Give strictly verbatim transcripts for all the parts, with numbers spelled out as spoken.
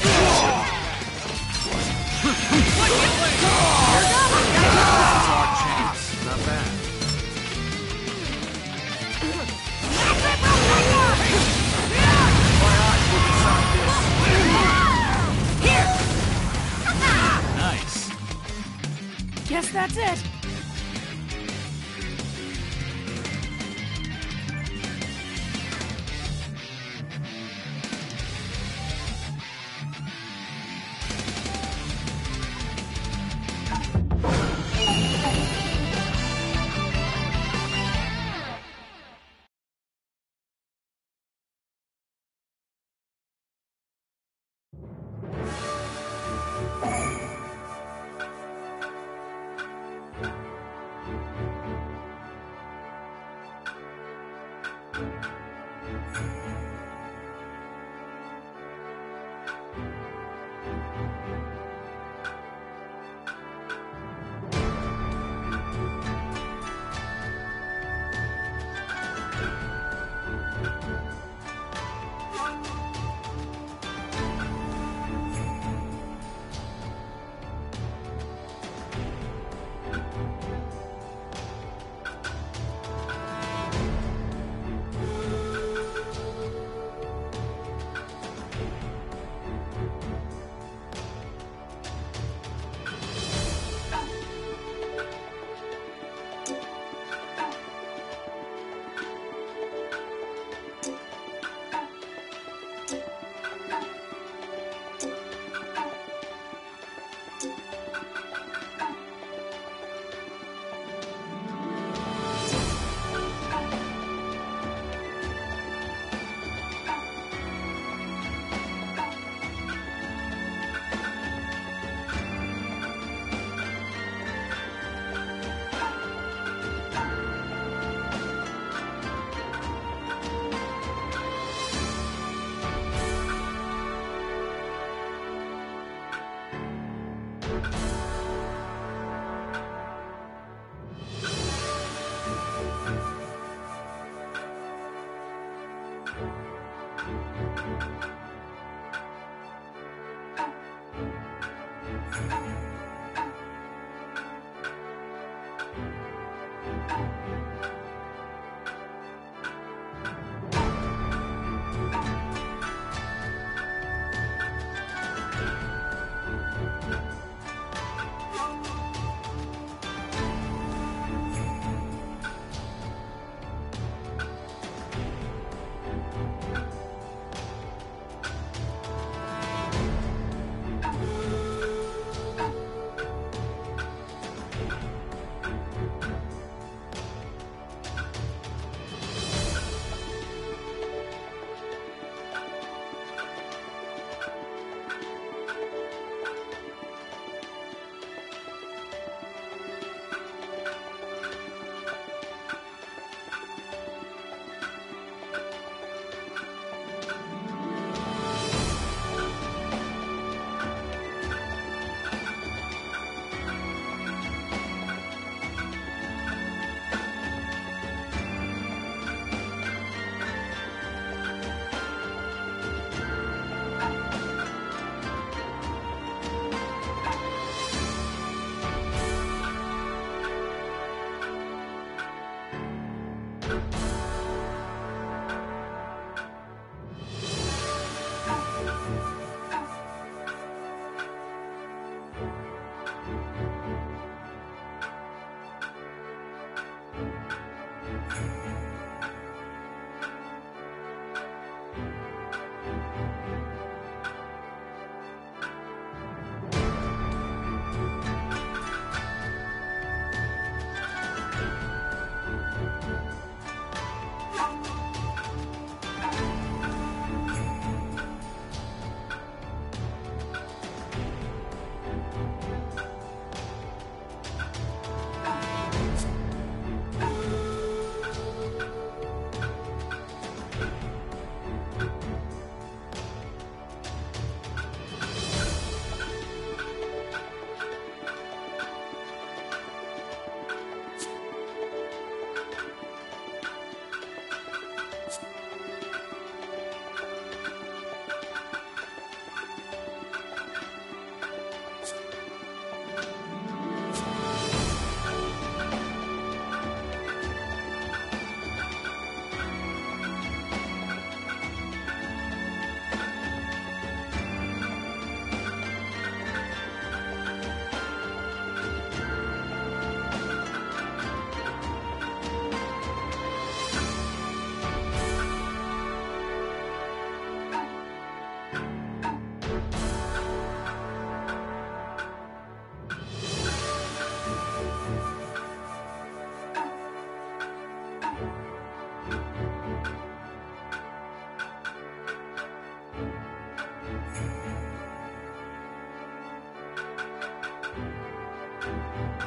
Not bad. Nice. Guess that's it.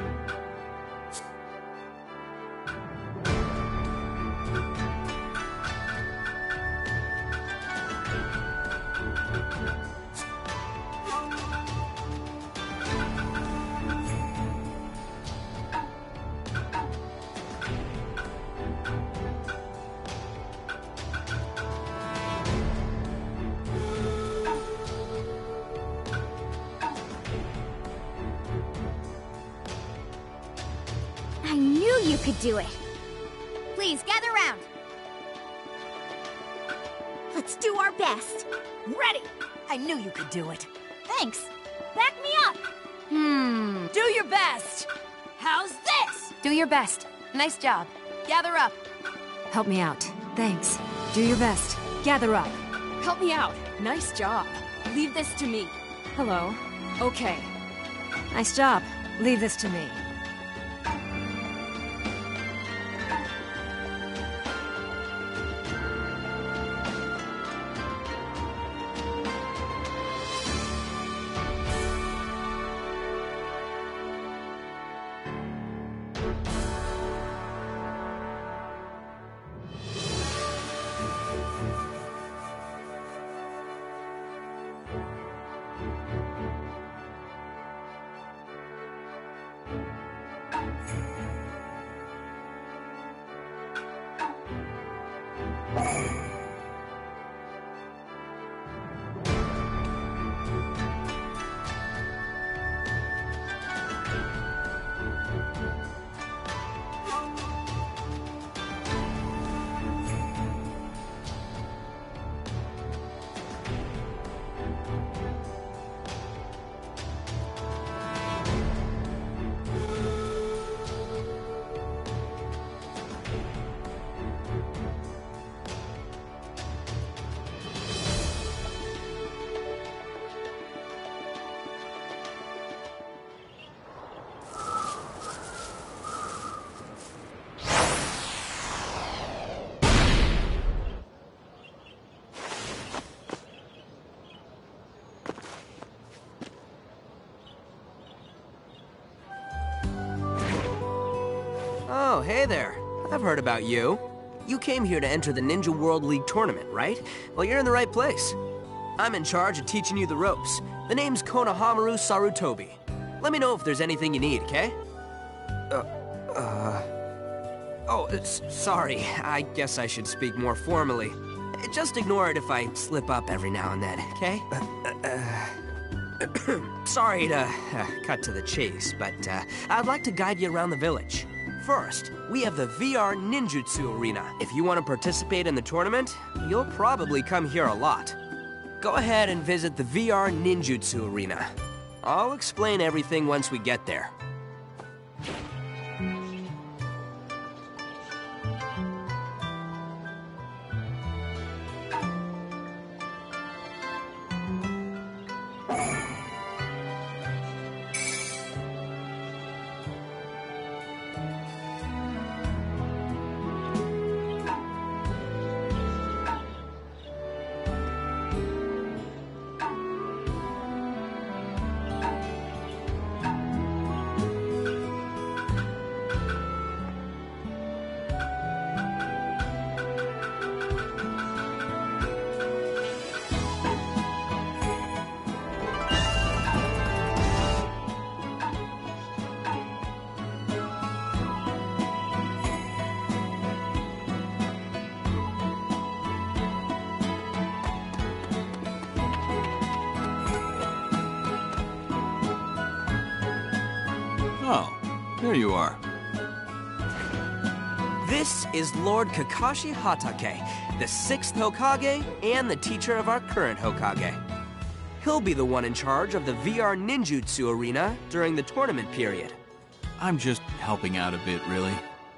I knew you could do it. Please, gather round. Let's do our best. Ready! I knew you could do it. Thanks. Back me up. Hmm. Do your best! How's this? Do your best. Nice job. Gather up. Help me out. Thanks. Do your best. Gather up. Help me out. Nice job. Leave this to me. Hello. Okay. Nice job. Leave this to me. Oh, hey there. I've heard about you. You came here to enter the Ninja World League tournament, right? Well, you're in the right place. I'm in charge of teaching you the ropes. The name's Konohamaru Sarutobi. Let me know if there's anything you need, okay? Uh, uh... Oh, s sorry. I guess I should speak more formally. Just ignore it if I slip up every now and then, okay? Uh, uh, sorry to uh, cut to the chase, but uh, I'd like to guide you around the village. First, we have the V R Ninjutsu Arena. If you want to participate in the tournament, you'll probably come here a lot. Go ahead and visit the V R Ninjutsu Arena. I'll explain everything once we get there. Oh, there you are. This is Lord Kakashi Hatake, the sixth Hokage and the teacher of our current Hokage. He'll be the one in charge of the V R Ninjutsu Arena during the tournament period. I'm just helping out a bit, really.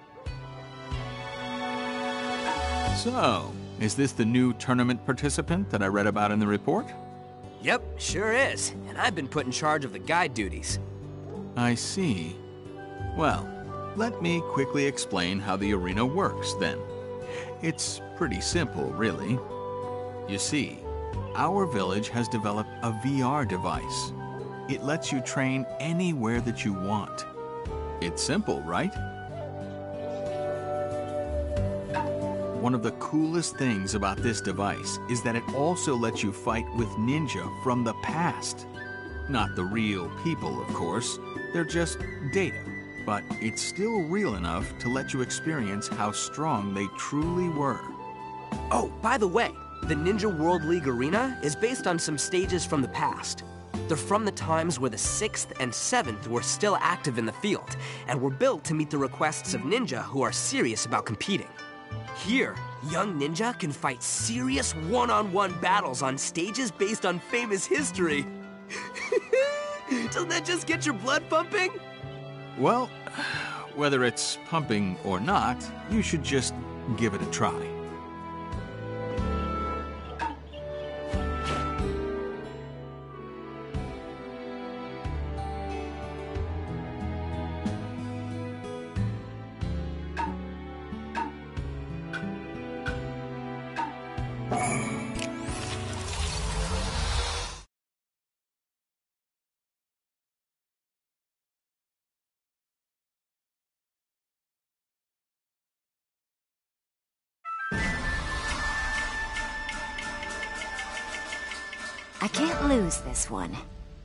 So, is this the new tournament participant that I read about in the report? Yep, sure is. And I've been put in charge of the guide duties. I see. Well, let me quickly explain how the arena works, then. It's pretty simple, really. You see, our village has developed a V R device. It lets you train anywhere that you want. It's simple, right? One of the coolest things about this device is that it also lets you fight with ninja from the past. Not the real people, of course. They're just data. But it's still real enough to let you experience how strong they truly were. Oh, by the way, the Ninja World League Arena is based on some stages from the past. They're from the times where the sixth and seventh were still active in the field, and were built to meet the requests of ninja who are serious about competing. Here, young ninja can fight serious one-on-one battles on stages based on famous history. Doesn't that just get your blood pumping? Well, whether it's pumping or not, you should just give it a try. I can't lose this one.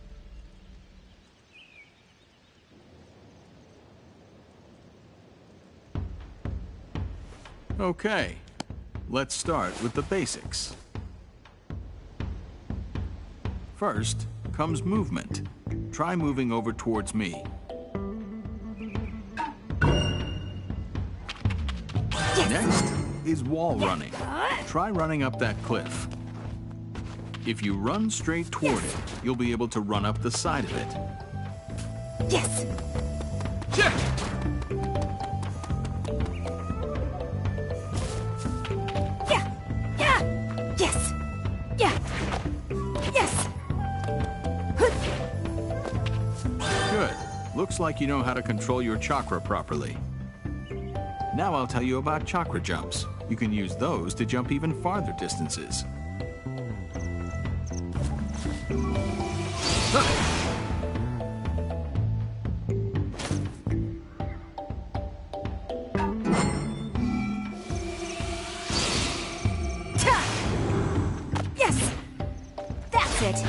Okay, let's start with the basics. First comes movement. Try moving over towards me. Next is wall running. Try running up that cliff. If you run straight toward it, you'll be able to run up the side of it. Yes! Yeah. Yeah! Yeah! Yes! Yeah! Yes! Good. Looks like you know how to control your chakra properly. Now I'll tell you about chakra jumps. You can use those to jump even farther distances. Yes! That's it!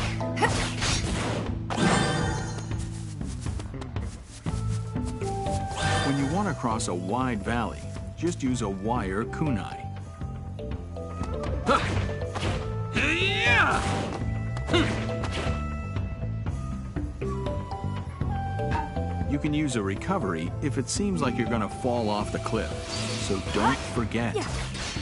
When you want to cross a wide valley, just use a wire kunai. You can use a recovery if it seems like you're going to fall off the cliff, so don't forget. Yeah.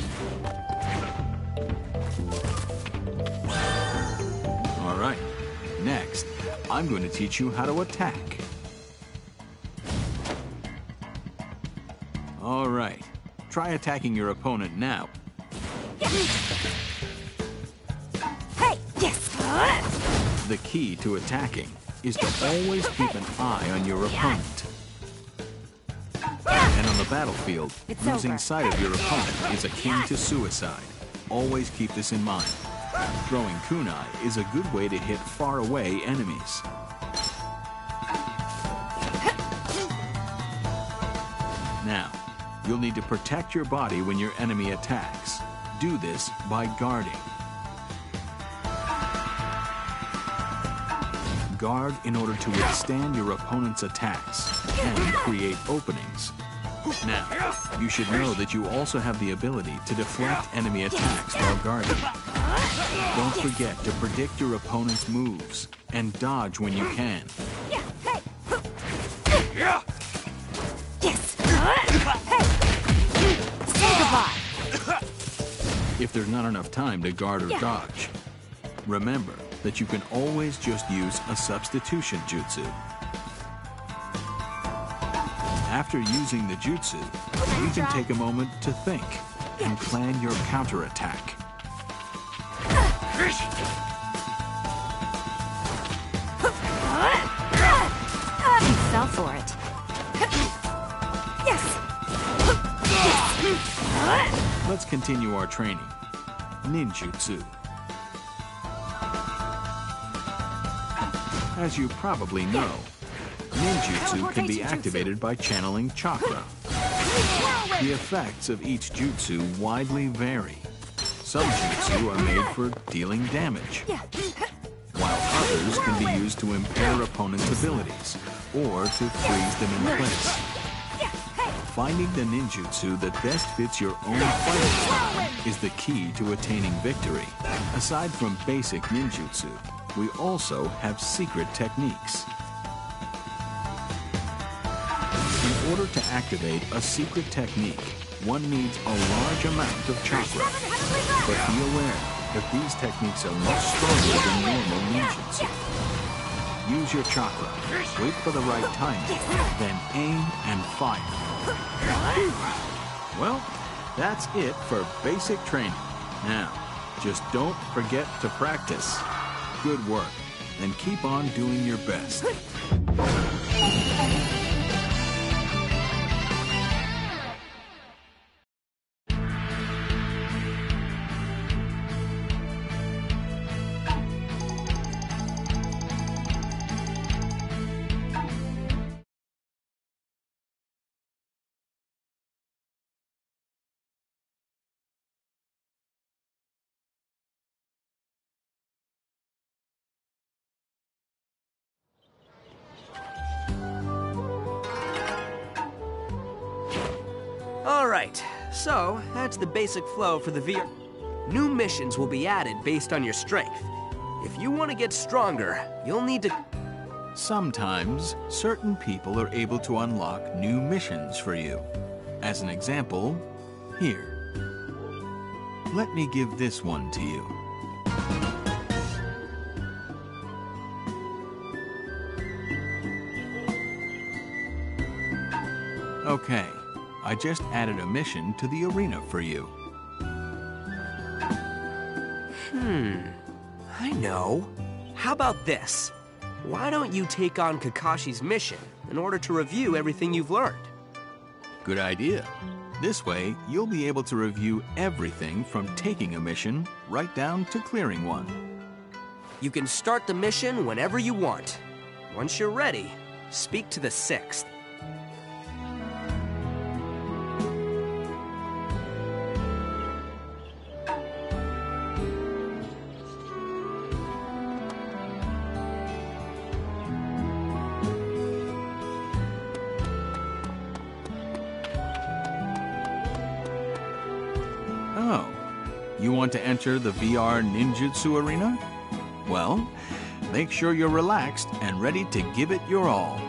All right, next, I'm going to teach you how to attack. All right, try attacking your opponent now. Hey! Yes! The key to attacking is to always keep an eye on your opponent. And on the battlefield, It's losing over. sight of your opponent is akin to suicide. Always keep this in mind. Throwing kunai is a good way to hit far-away enemies. Now, you'll need to protect your body when your enemy attacks. Do this by guarding. Guard in order to withstand your opponent's attacks and create openings. Now, you should know that you also have the ability to deflect enemy attacks while guarding. Don't forget to predict your opponent's moves and dodge when you can. Yes! Hey! Say goodbye! If there's not enough time to guard or dodge, remember that you can always just use a substitution jutsu. After using the jutsu, you can take a moment to think and plan your counterattack. You fell for it. Yes! Let's continue our training. Ninjutsu. As you probably know, Ninjutsu can be activated by channeling chakra. The effects of each jutsu widely vary. Some jutsu are made for dealing damage, while others can be used to impair opponents' abilities or to freeze them in place. Finding the ninjutsu that best fits your own fighting style is the key to attaining victory. Aside from basic ninjutsu, we also have secret techniques. In order to activate a secret technique, one needs a large amount of chakra. But be aware that these techniques are much stronger than normal ninjutsu. Use your chakra, wait for the right timing, then aim and fire. Well, that's it for basic training. Now, just don't forget to practice. Good work, and keep on doing your best. Alright, so that's the basic flow for the V R. New missions will be added based on your strength. If you want to get stronger, you'll need to... Sometimes, certain people are able to unlock new missions for you. As an example, here. Let me give this one to you. Okay, I just added a mission to the arena for you. Hmm, I know. How about this? Why don't you take on Kakashi's mission in order to review everything you've learned? Good idea. This way, you'll be able to review everything from taking a mission right down to clearing one. You can start the mission whenever you want. Once you're ready, speak to the Sixth. Oh, you want to enter the V R ninjutsu arena? Well, make sure you're relaxed and ready to give it your all.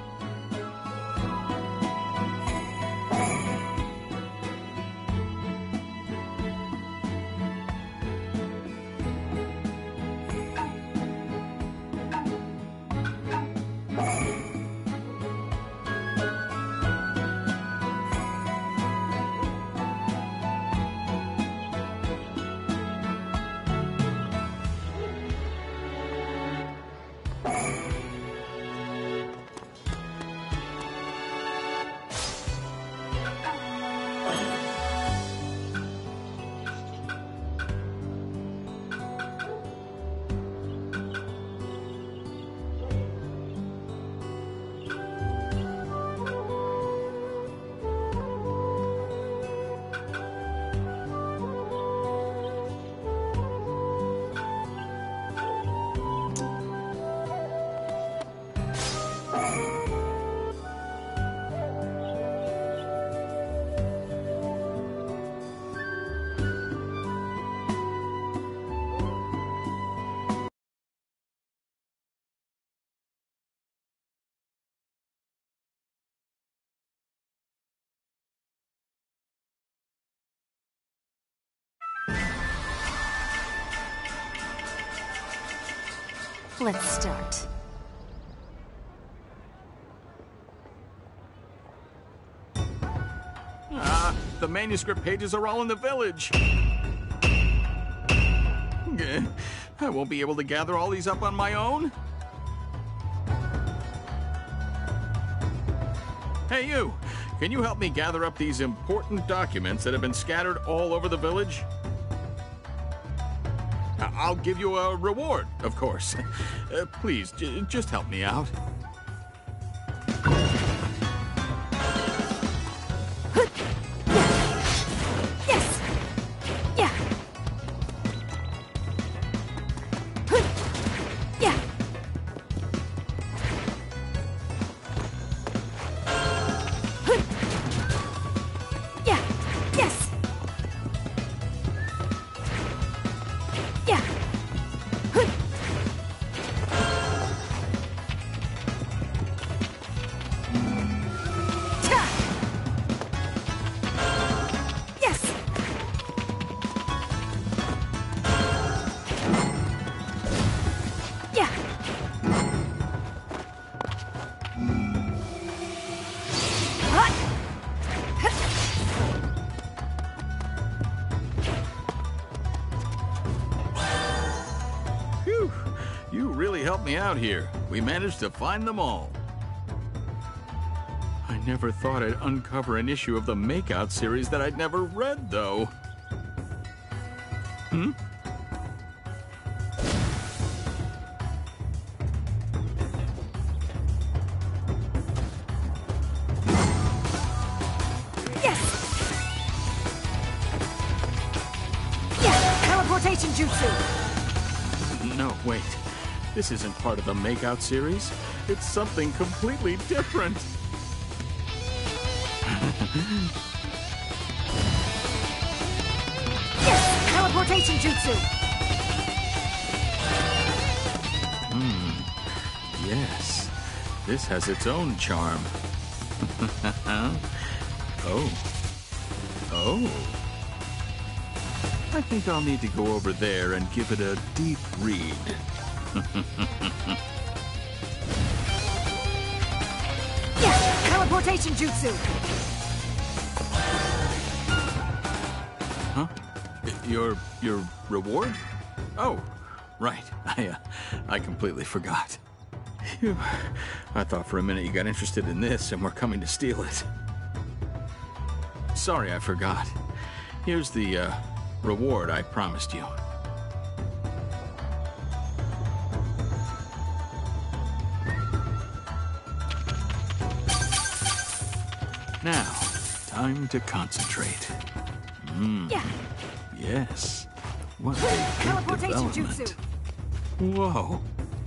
Let's start. Ah, the manuscript pages are all in the village. Eh, I won't be able to gather all these up on my own. Hey, you! Can you help me gather up these important documents that have been scattered all over the village? I- I'll give you a reward, of course. Uh, please, j- just help me out. me out here. We managed to find them all. I never thought I'd uncover an issue of the Makeout series that I'd never read, though. Hmm? Teleportation jutsu! No, wait. This isn't part of the Makeout series. It's something completely different. Yes! Teleportation jutsu! Hmm. Yes. This has its own charm. Oh. Oh. I think I'll need to go over there and give it a deep read. Yes! Teleportation jutsu! Huh? Your your reward? Oh, right. I uh, I completely forgot. Phew. I thought for a minute you got interested in this and were coming to steal it. Sorry, I forgot. Here's the uh, reward I promised you. Now, time to concentrate. Hmm. Yeah. Yes. What a good Teleportation development. jutsu! Whoa.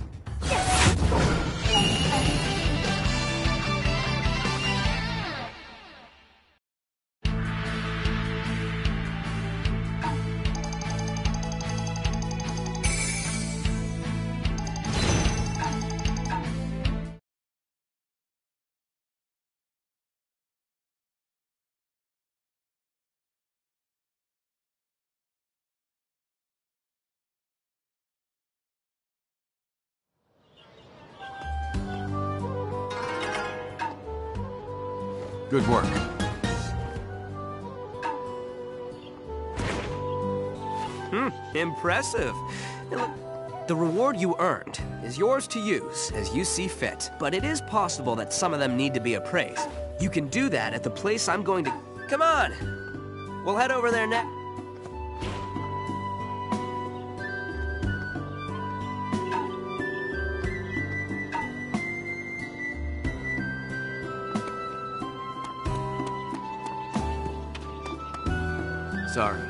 Good work. Hmm, impressive. Now, look, the reward you earned is yours to use as you see fit, but it is possible that some of them need to be appraised. You can do that at the place I'm going to... Come on! We'll head over there next. Sorry.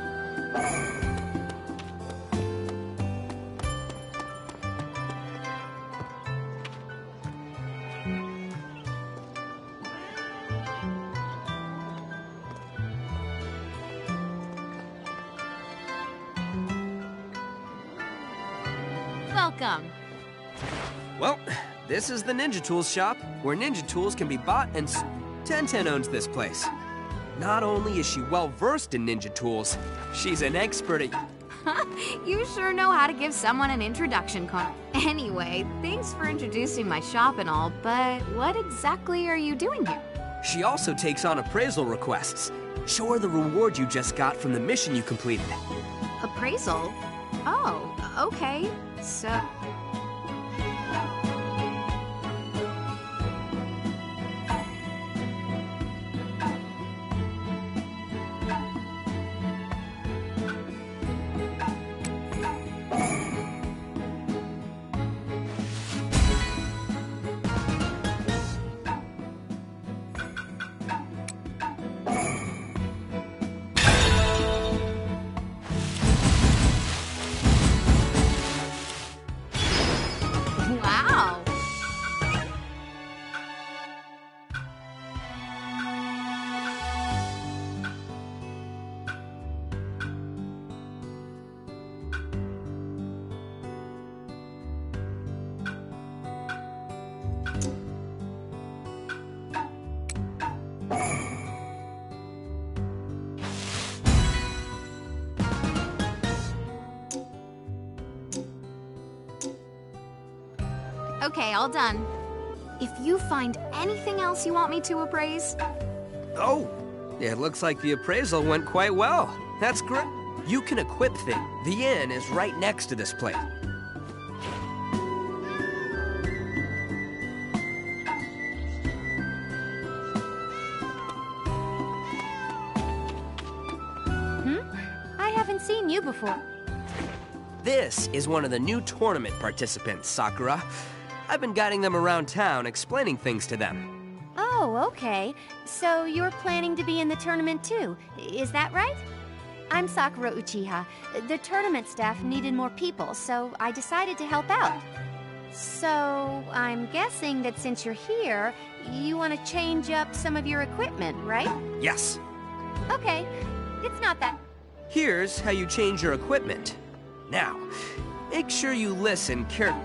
Welcome. Well, this is the Ninja Tools shop, where Ninja Tools can be bought and s- ten ten owns this place. Not only is she well-versed in Ninja Tools, she's an expert at... You sure know how to give someone an introduction card. Anyway, thanks for introducing my shop and all, but what exactly are you doing here? She also takes on appraisal requests. Show her the reward you just got from the mission you completed. Appraisal? Oh, okay. So... Wow! Okay, all done. If you find anything else you want me to appraise... Oh, it looks like the appraisal went quite well. That's great. You can equip things. The inn is right next to this place. you before. This is one of the new tournament participants, Sakura. I've been guiding them around town, explaining things to them. Oh, okay. So you're planning to be in the tournament too, is that right? I'm Sakura Uchiha. The tournament staff needed more people, so I decided to help out. So, I'm guessing that since you're here, you want to change up some of your equipment, right? Yes. Okay, it's not that... Here's how you change your equipment. Now, make sure you listen carefully.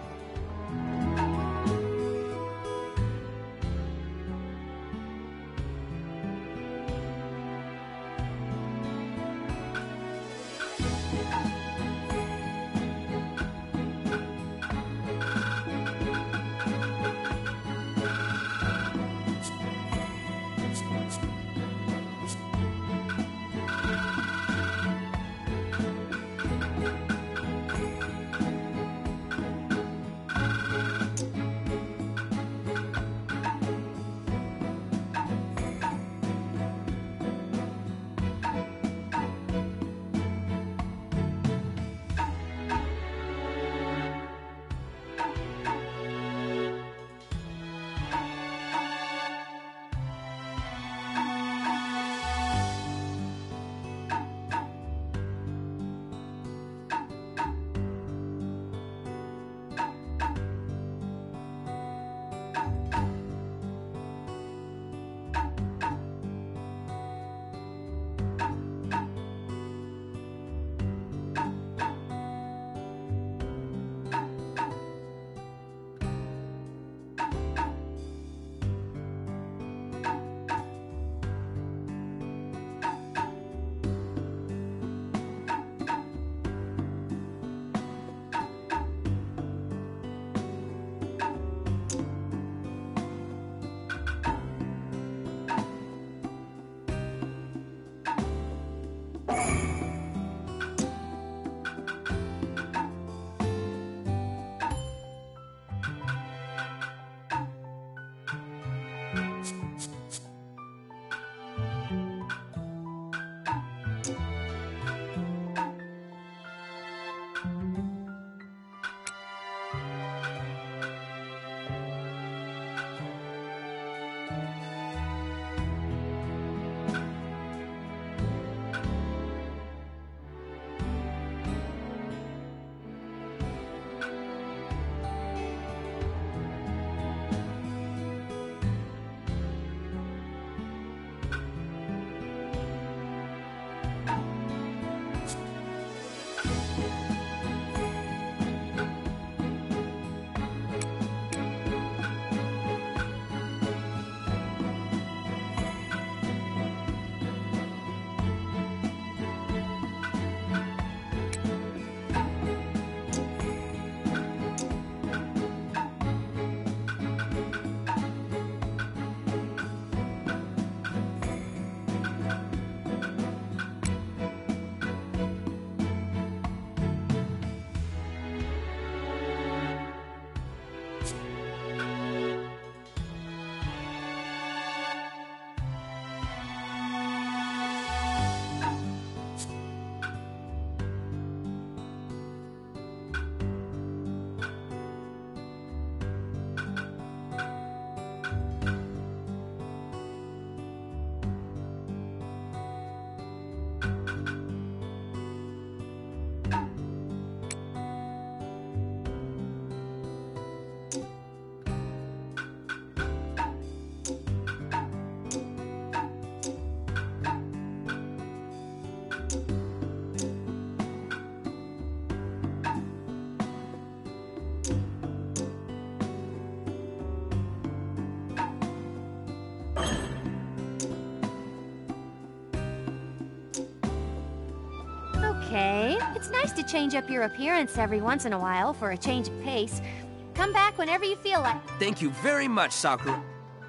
Okay, it's nice to change up your appearance every once in a while for a change of pace. Come back whenever you feel like... Thank you very much, Sakura.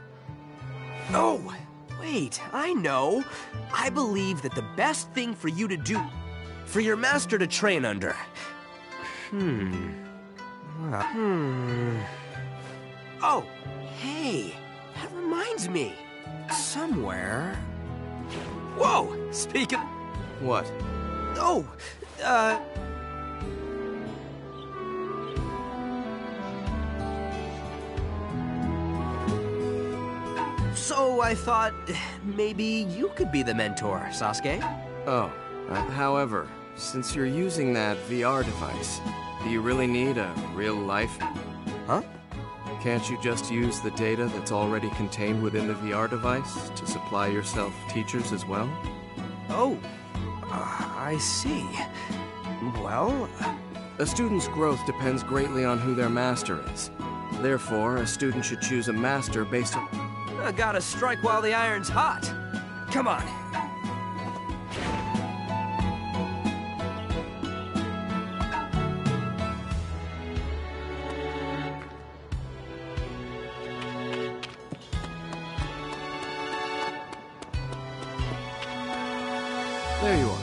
Oh, wait, I know. I believe that the best thing for you to do, for your master to train under. Hmm. Uh, hmm. Oh, hey, that reminds me. Somewhere... Whoa, speaking... What? Oh, uh... So I thought maybe you could be the mentor, Sasuke. Oh, uh, however, since you're using that V R device, do you really need a real life? Huh? Can't you just use the data that's already contained within the V R device to supply yourself teachers as well? Oh, uh, I see. Well... A student's growth depends greatly on who their master is. Therefore, a student should choose a master based on... I gotta strike while the iron's hot. Come on. There you are.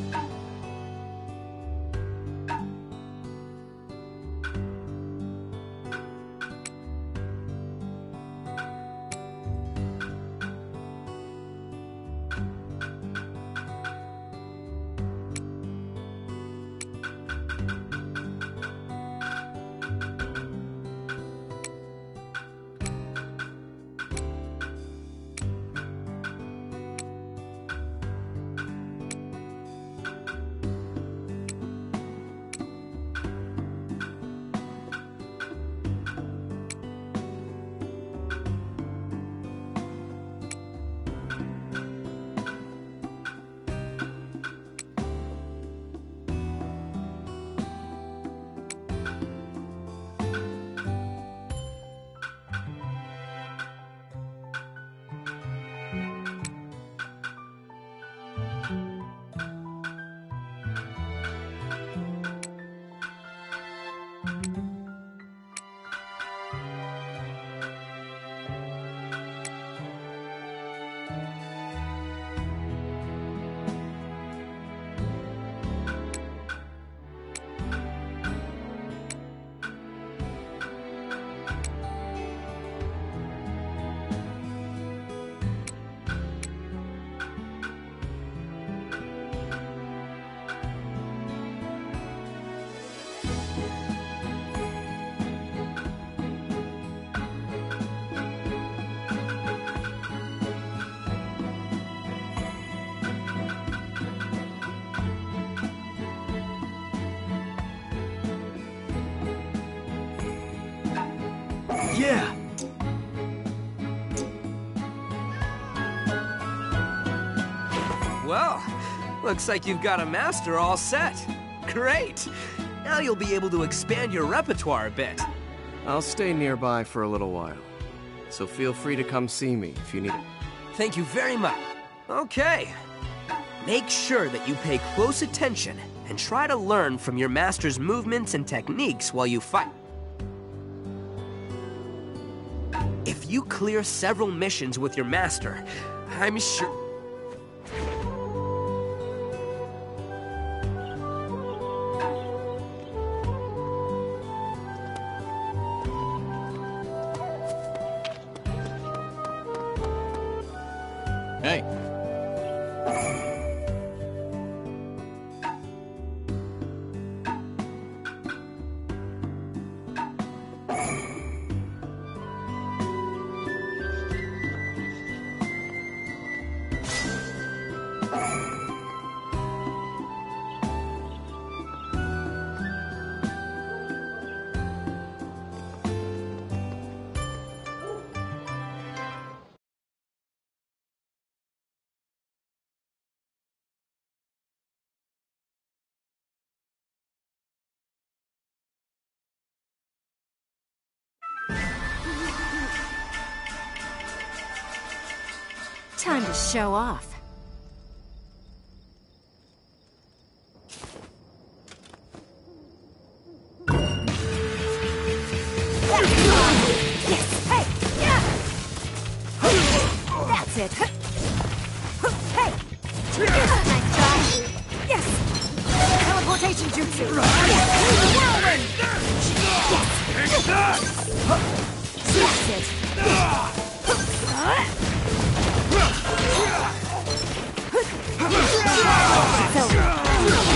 Yeah! Well, looks like you've got a master all set. Great! Now you'll be able to expand your repertoire a bit. I'll stay nearby for a little while, so feel free to come see me if you need it. Thank you very much. Okay. Make sure that you pay close attention and try to learn from your master's movements and techniques while you fight. If you clear several missions with your master, I'm sure... Hey. Time to show off. Yes! Hey! Yeah! That's it! Hey! Nice try! Yes! Teleportation jutsu! Yes! Whirlwind! Yes! That's it! It's over.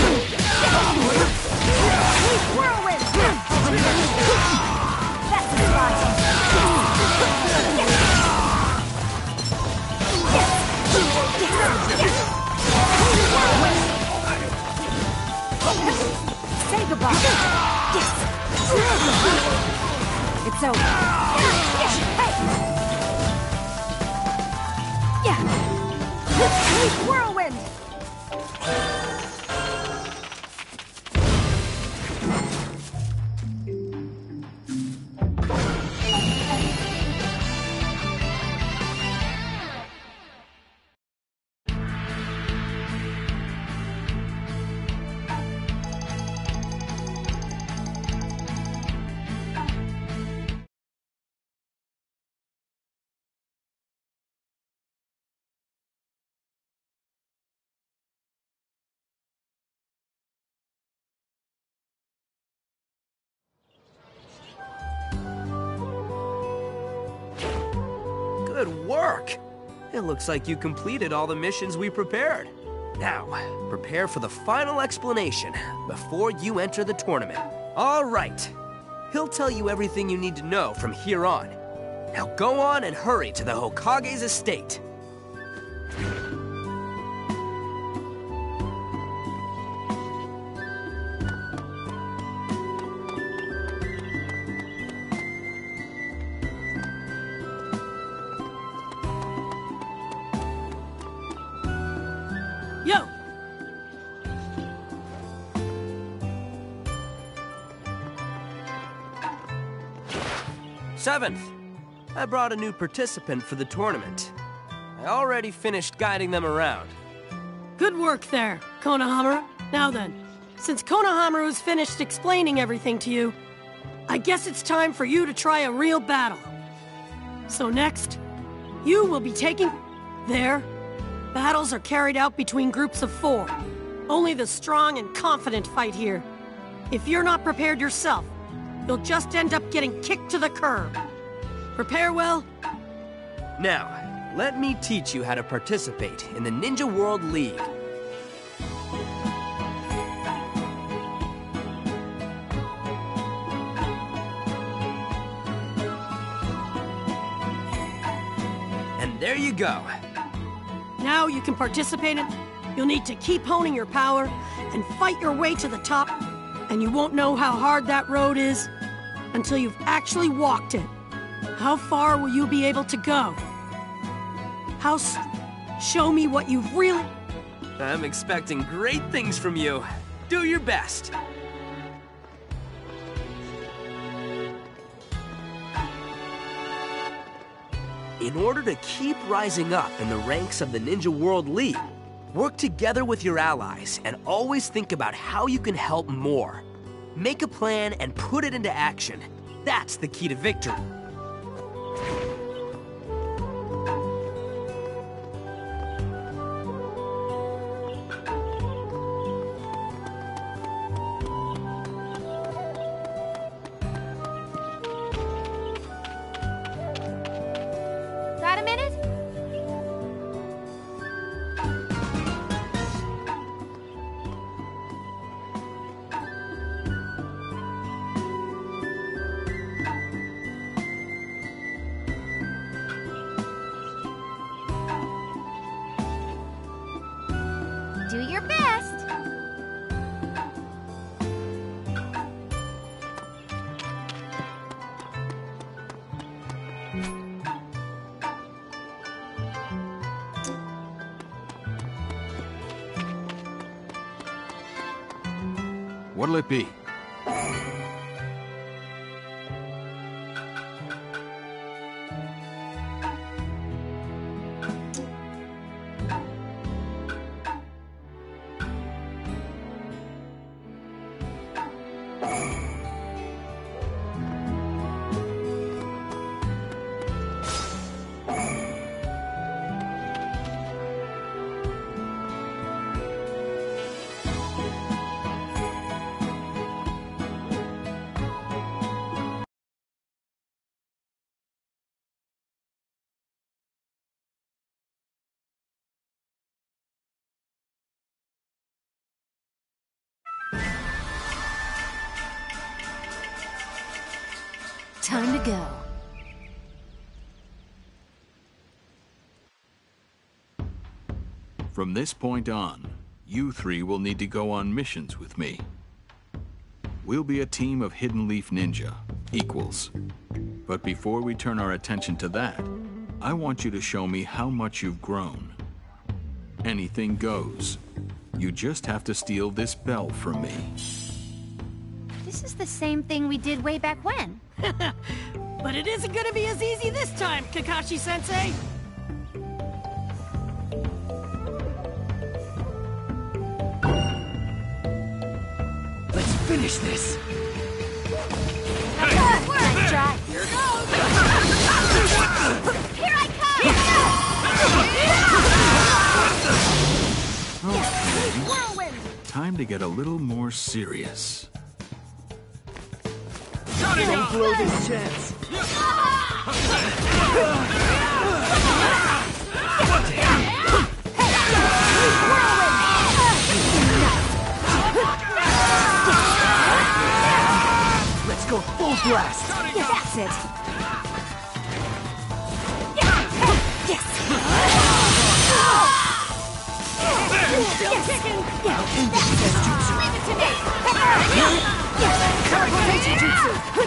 over. Hey! Whirlwind! Good work! It looks like you completed all the missions we prepared. Now, prepare for the final explanation before you enter the tournament. All right. He'll tell you everything you need to know from here on. Now go on and hurry to the Hokage's estate. Yo! Seventh, I brought a new participant for the tournament. I already finished guiding them around. Good work there, Konohamaru. Now then, since Konohamaru's finished explaining everything to you, I guess it's time for you to try a real battle. So next, you will be taking... There, battles are carried out between groups of four. Only the strong and confident fight here. If you're not prepared yourself, you'll just end up getting kicked to the curb. Prepare well? Now, let me teach you how to participate in the Ninja World League. And there you go. Now you can participate in... You'll need to keep honing your power and fight your way to the top, and you won't know how hard that road is until you've actually walked it. How far will you be able to go? How s- Show me what you've really... I'm expecting great things from you. Do your best. In order to keep rising up in the ranks of the Ninja World League, work together with your allies and always think about how you can help more. Make a plan and put it into action. That's the key to victory. Got a minute? Do your best. What'll it be? Time to go. From this point on, you three will need to go on missions with me. We'll be a team of Hidden Leaf Ninja, equals. But before we turn our attention to that, I want you to show me how much you've grown. Anything goes. You just have to steal this bell from me. This is the same thing we did way back when. But it isn't gonna be as easy this time, Kakashi-sensei! Let's finish this! Nice try. Here goes! Here I come! Okay, Whirlwind! time to get a little more serious. Don't blow this chance! Let's go full blast! Yeah, that's it. Still kicking! End this Senjutsu! Leave it to me! Teleportation jutsu.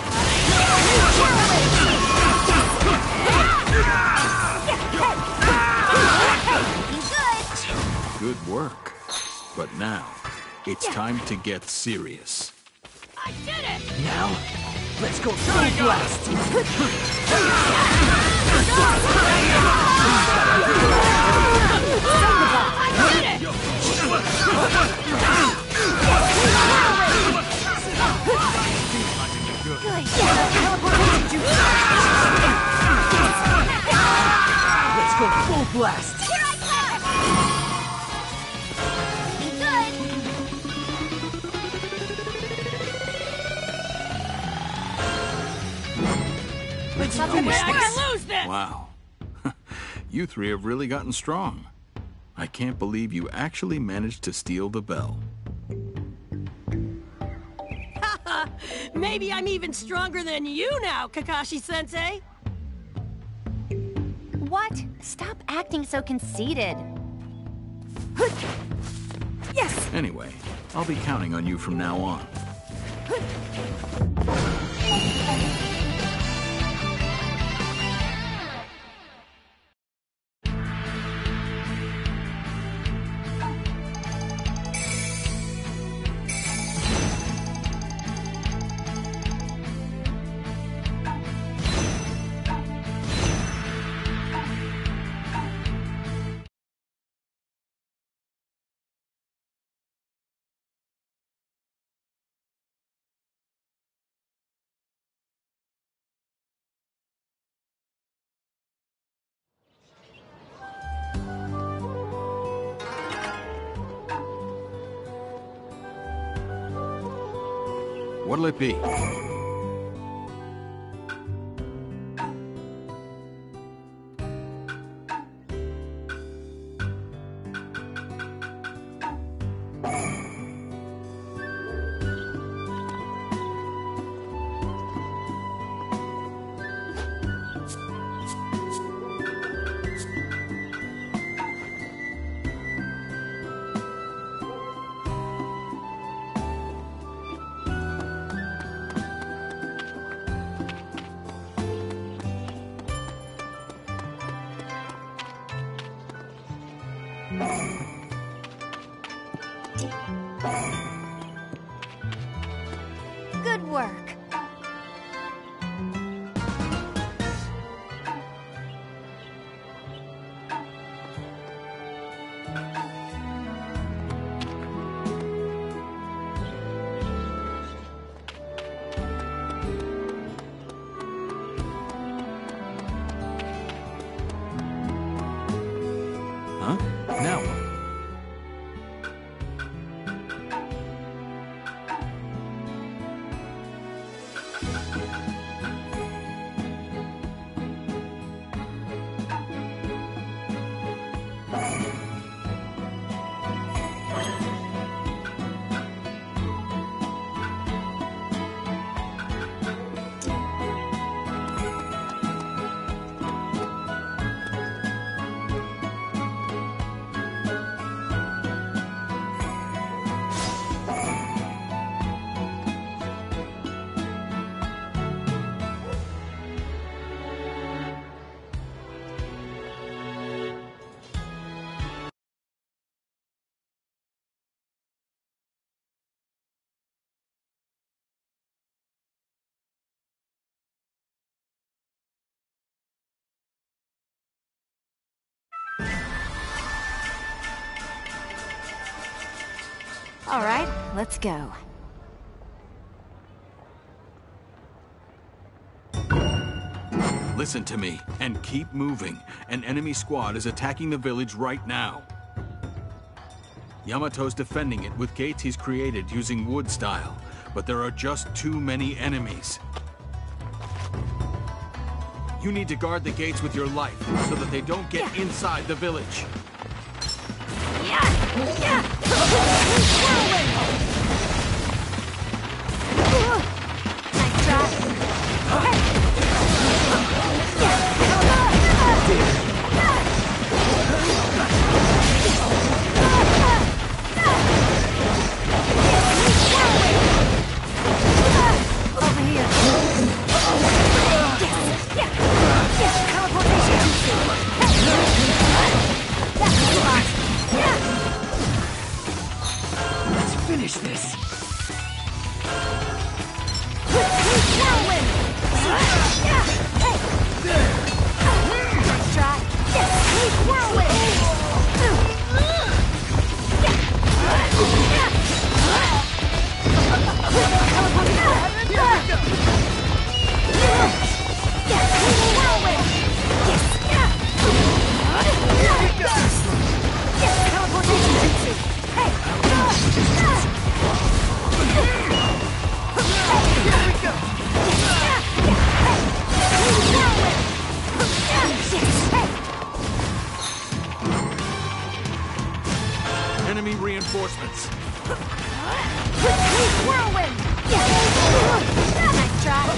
Good work. But now, it's time to get serious. I did it! Now, let's go full blast! I did it! Let's go full blast! Here I come! Be good! Let's Way finish I this! can lose this! Wow. You three have really gotten strong. I can't believe you actually managed to steal the bell. Maybe I'm even stronger than you now, Kakashi-sensei! What? Stop acting so conceited. Yes! Anyway, I'll be counting on you from now on. What'll it be? Good work. Huh? Now what? All right, let's go. Listen to me, and keep moving. An enemy squad is attacking the village right now. Yamato's defending it with gates he's created using wood style, but there are just too many enemies. You need to guard the gates with your life, so that they don't get inside the village. Nice try. Over here. Teleportation. That's the spot. Let's finish this. Whirlwind. Nice try. Whirlwind. Enemy reinforcements. Whirlwind! Nice try.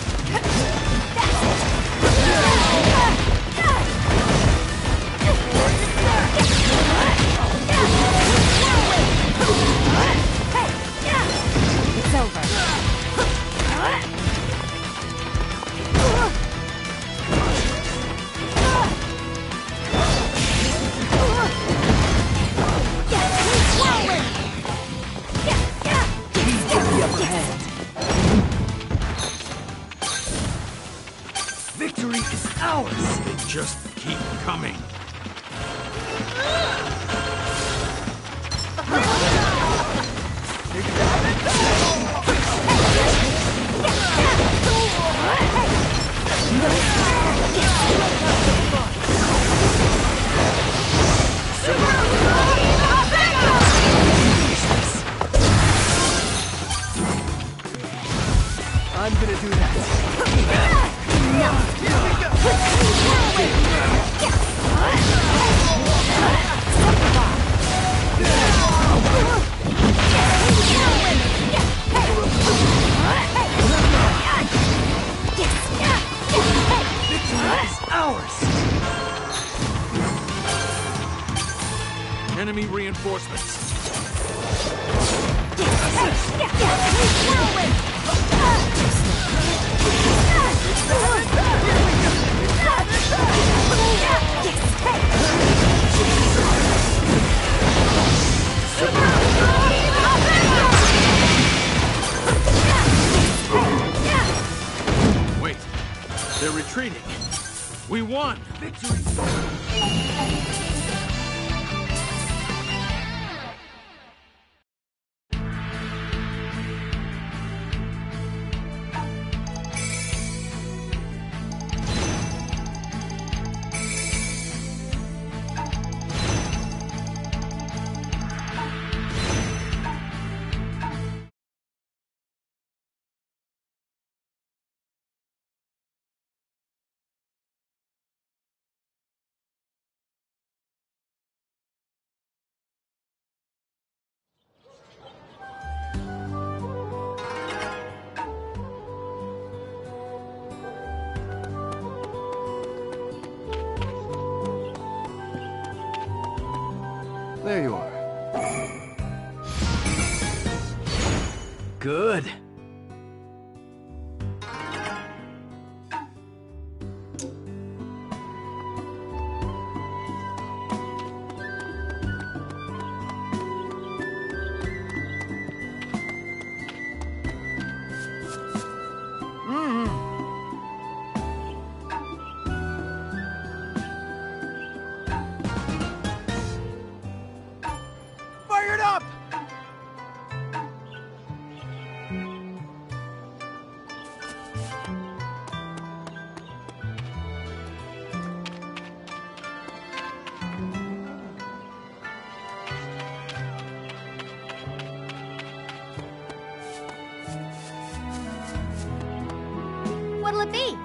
It's over. Victory is ours! They just keep coming. I'm gonna do that. Enemy reinforcements. Wait, they're retreating. We won! Victory! There you are. Good. what'll it be?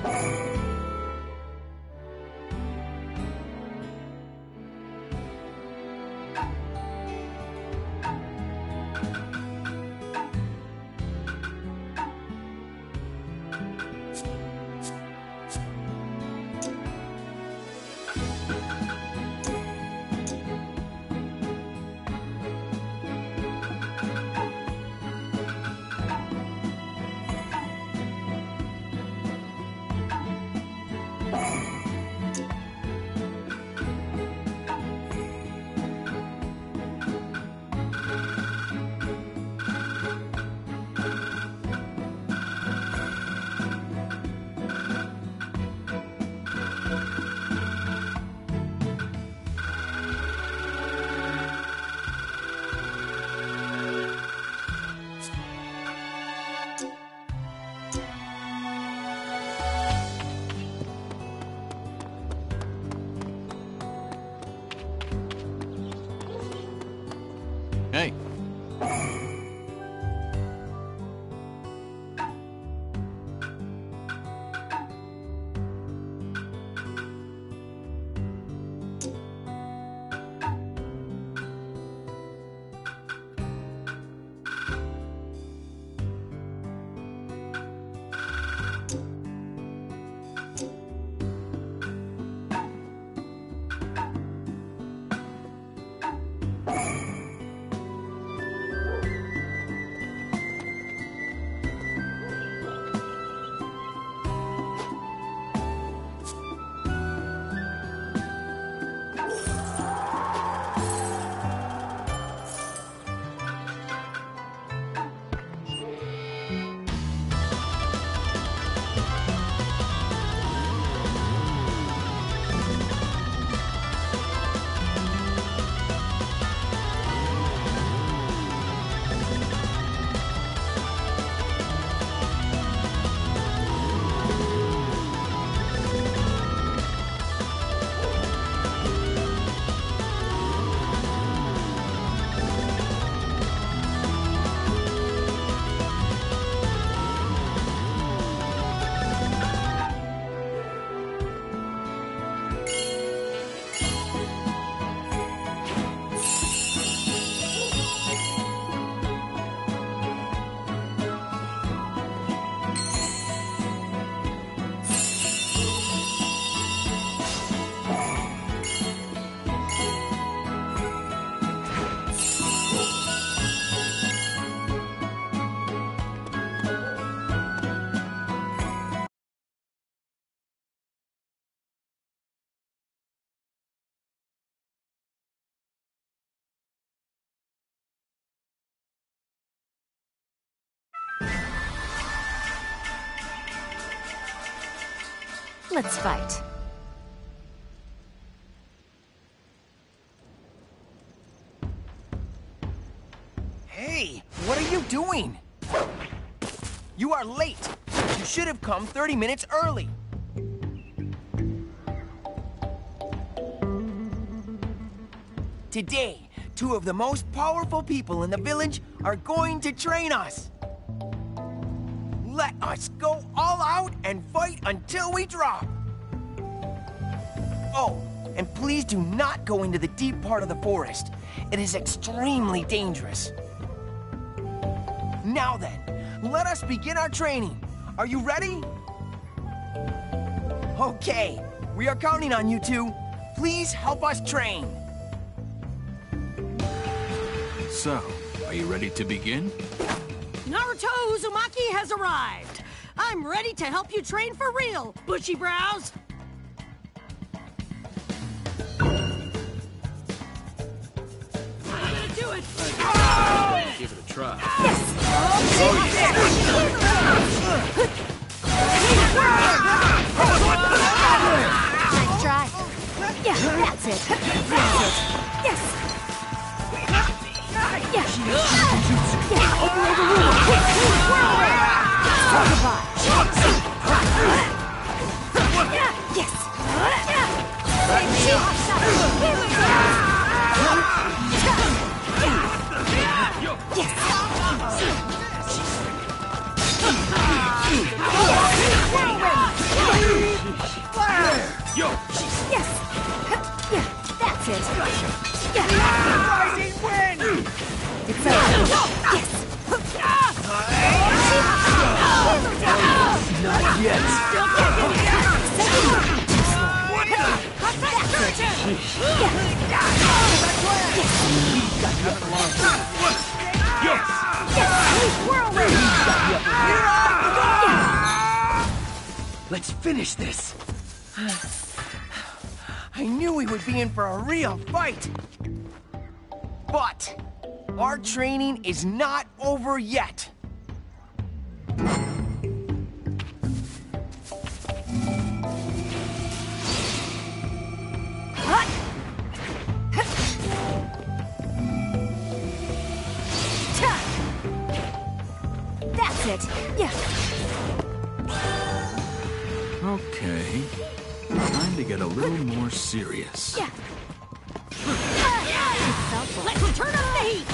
Hey. Let's fight. Hey, what are you doing? You are late. You should have come thirty minutes early. Today, two of the most powerful people in the village are going to train us. Let us go all out and fight until we drop. Oh, and please do not go into the deep part of the forest. It is extremely dangerous. Now then, let us begin our training. Are you ready? Okay, we are counting on you two. Please help us train. So, are you ready to begin? Naruto Uzumaki has arrived. I'm ready to help you train for real, bushy brows. I'm gonna do it. Oh! Give it a try. Yes! Nice try. Yeah, that's it. That's it. Yes! Yeah! Yeah, open over rule. Say goodbye. Yeah! Yes! Yes! finish this. I knew we would be in for a real fight. But our training is not over yet. That's it. Yeah. Okay. Time to get a little more serious. Yeah. Let's turn up the heat!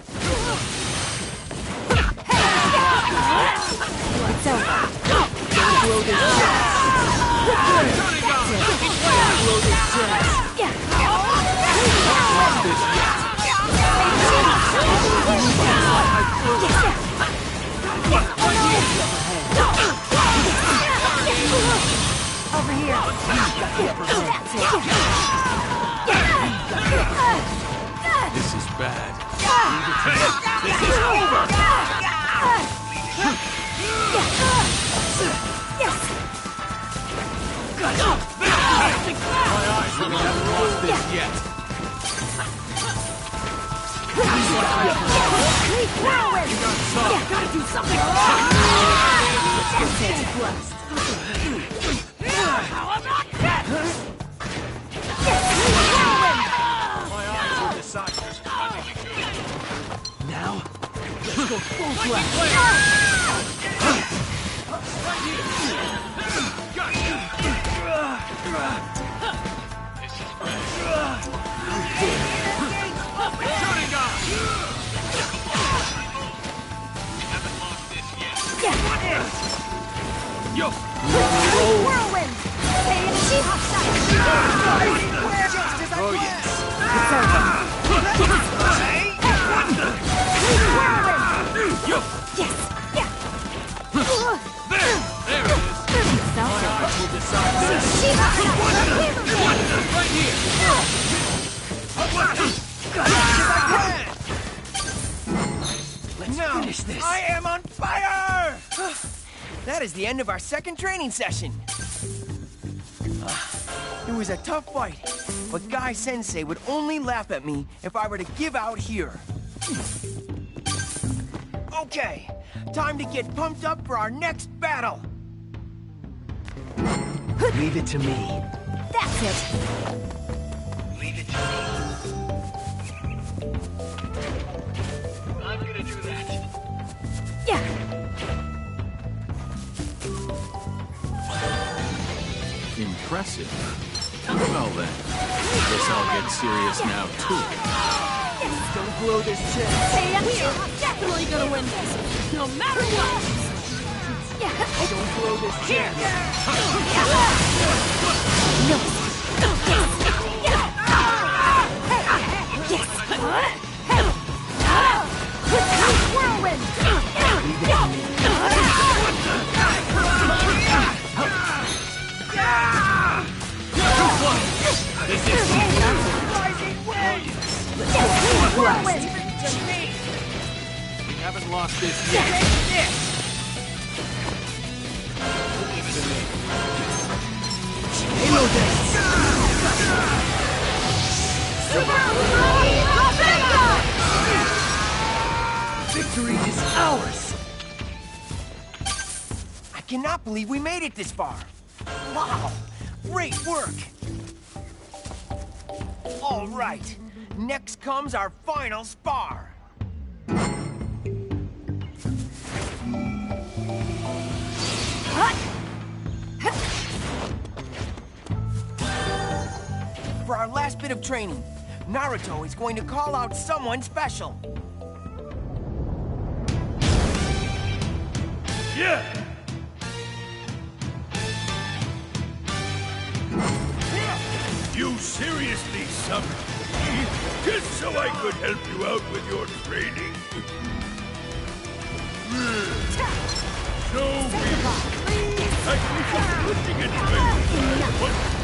It's over. Don't blow this jet. That's it. Don't blow this jet. Yeah. Over here. That's it. This is bad. This is over! Yes. My eyes haven't lost this yet. Whirlwind! Yeah, gotta do something! That's it. How about that? My eyes were decided. Now, let's go full blast. Yo! Whirlwind! Stay in a sheep Oh yes. It's over. Whirlwind! Yo! Yes! Yeah! There! There it is! It's over. Eyes will decide this. Sheep Right here! Let's finish this. I am on fire! That is the end of our second training session. It was a tough fight, but Guy Sensei would only laugh at me if I were to give out here. Okay, time to get pumped up for our next battle. Leave it to me. That's it. Leave it to me. I'm gonna do that. Yeah. Impressive. Well then, guess I'll get serious now too. Don't blow this shit. We are definitely gonna win this, no matter what! Don't blow this shit. Whirlwind! This is Rising wind! Whirlwind! We haven't lost this yet. Take this! Halo this! Victory is ours! I cannot believe we made it this far. Wow! Great work! All right, next comes our final spar. For our last bit of training, Naruto is going to call out someone special. Yeah! You seriously summoned me just so I could help you out with your training? So weird. I think I'm looking at you. What?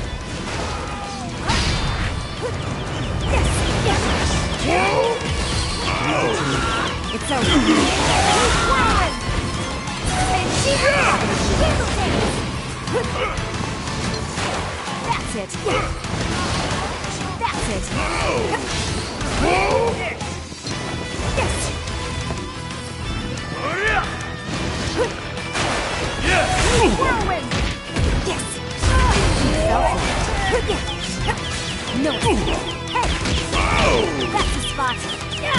It's over. Whirlwind! And she... That's it. That's it. Yes. Whirlwind. Yes. No. Hey. That's the spot. Yeah.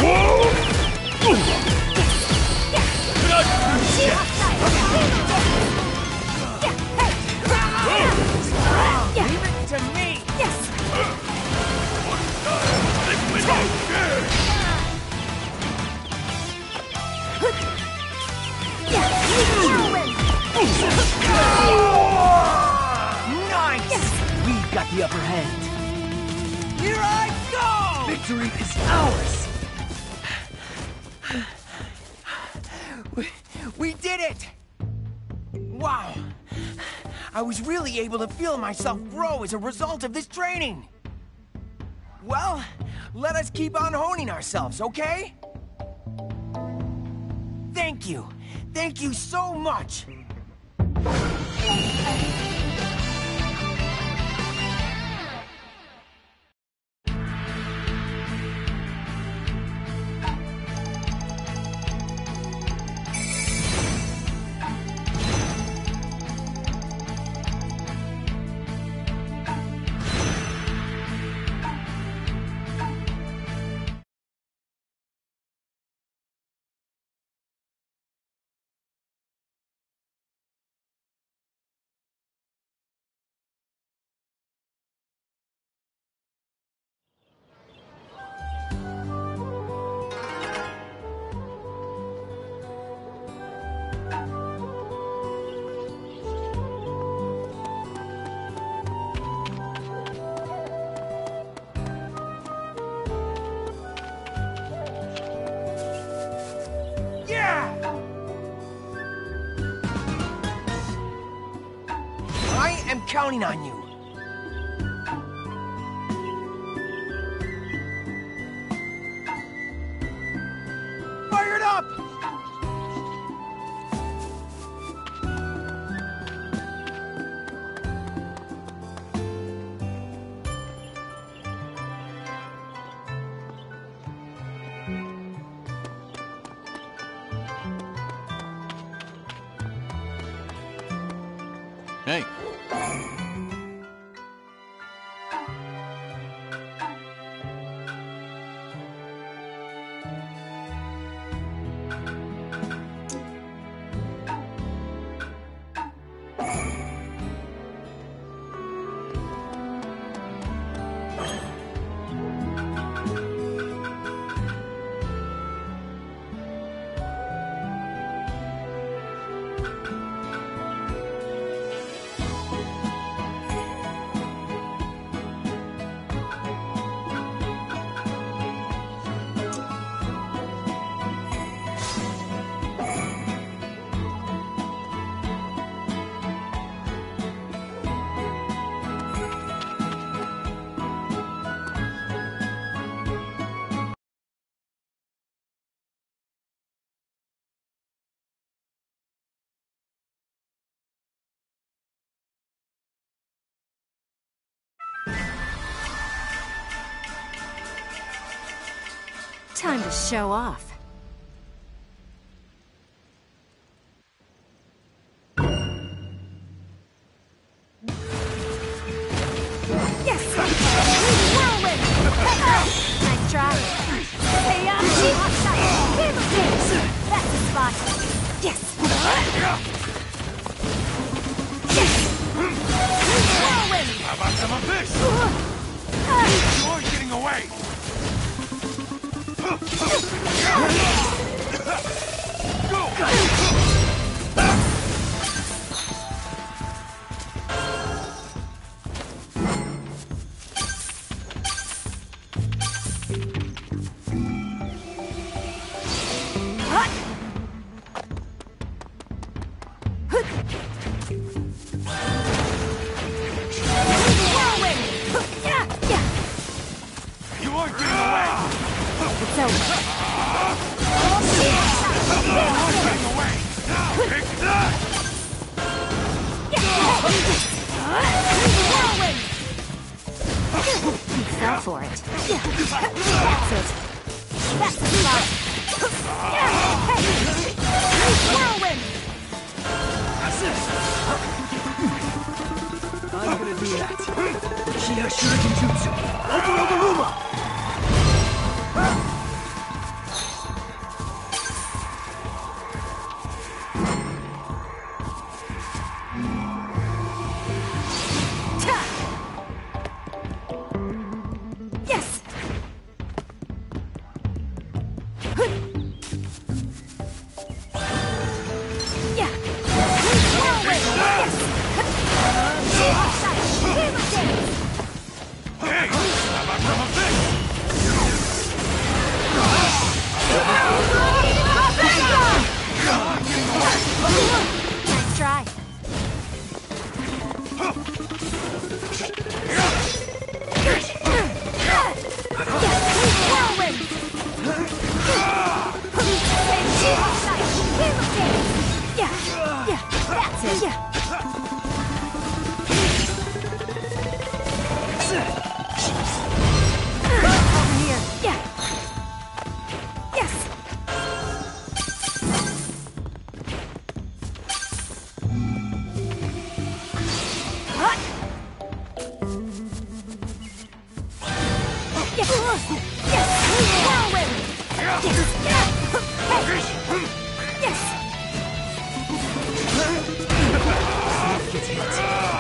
Leave it to me! Yes! Nice! Yes. We've got the upper hand. Here I go! Victory is ours! We, we did it! Wow! I was really able to feel myself grow as a result of this training! Well, let us keep on honing ourselves, okay? Thank you! Thank you so much! I'm counting on you. Fire it up! Hey. Time to show off. Yes! Whirlwind! Nice try. Hey, uh, that's the spot. Yes! Yes! Whirlwind! How about some of this? You're getting away! Go! You aren't getting away! It's over. You're getting away! for it. Yeah. That's it. That's the spot. Yeah. Hey. Whirlwind. I'm gonna do that. Uchiha Shuriken Jutsu. Ogaruma! Yes. Yeah. Whirlwind. Yes. Hey! How about some of this? Nice try. Whirlwind. Yeah, yeah, that's it. Yeah. Over here. Yeah. Yes. Hut. Yes. Yes. Whirlwind. Yes. Hey. Yes. Gets hit.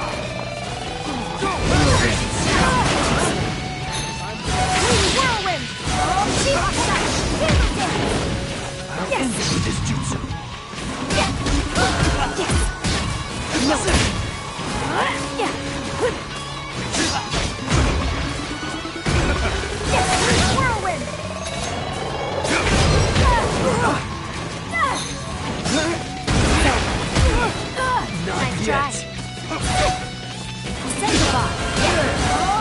Whirlwind. I'll end this with this jutsu. Yes. No. Yeah. Yes. Whirlwind. Nice try. Sengoba. Yeah.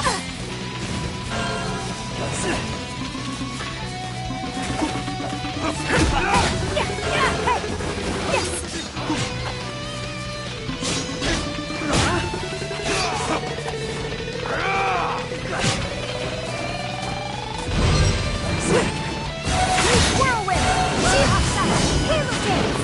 Yeah, yeah, hey. Yes. Whirlwind. Halo Games.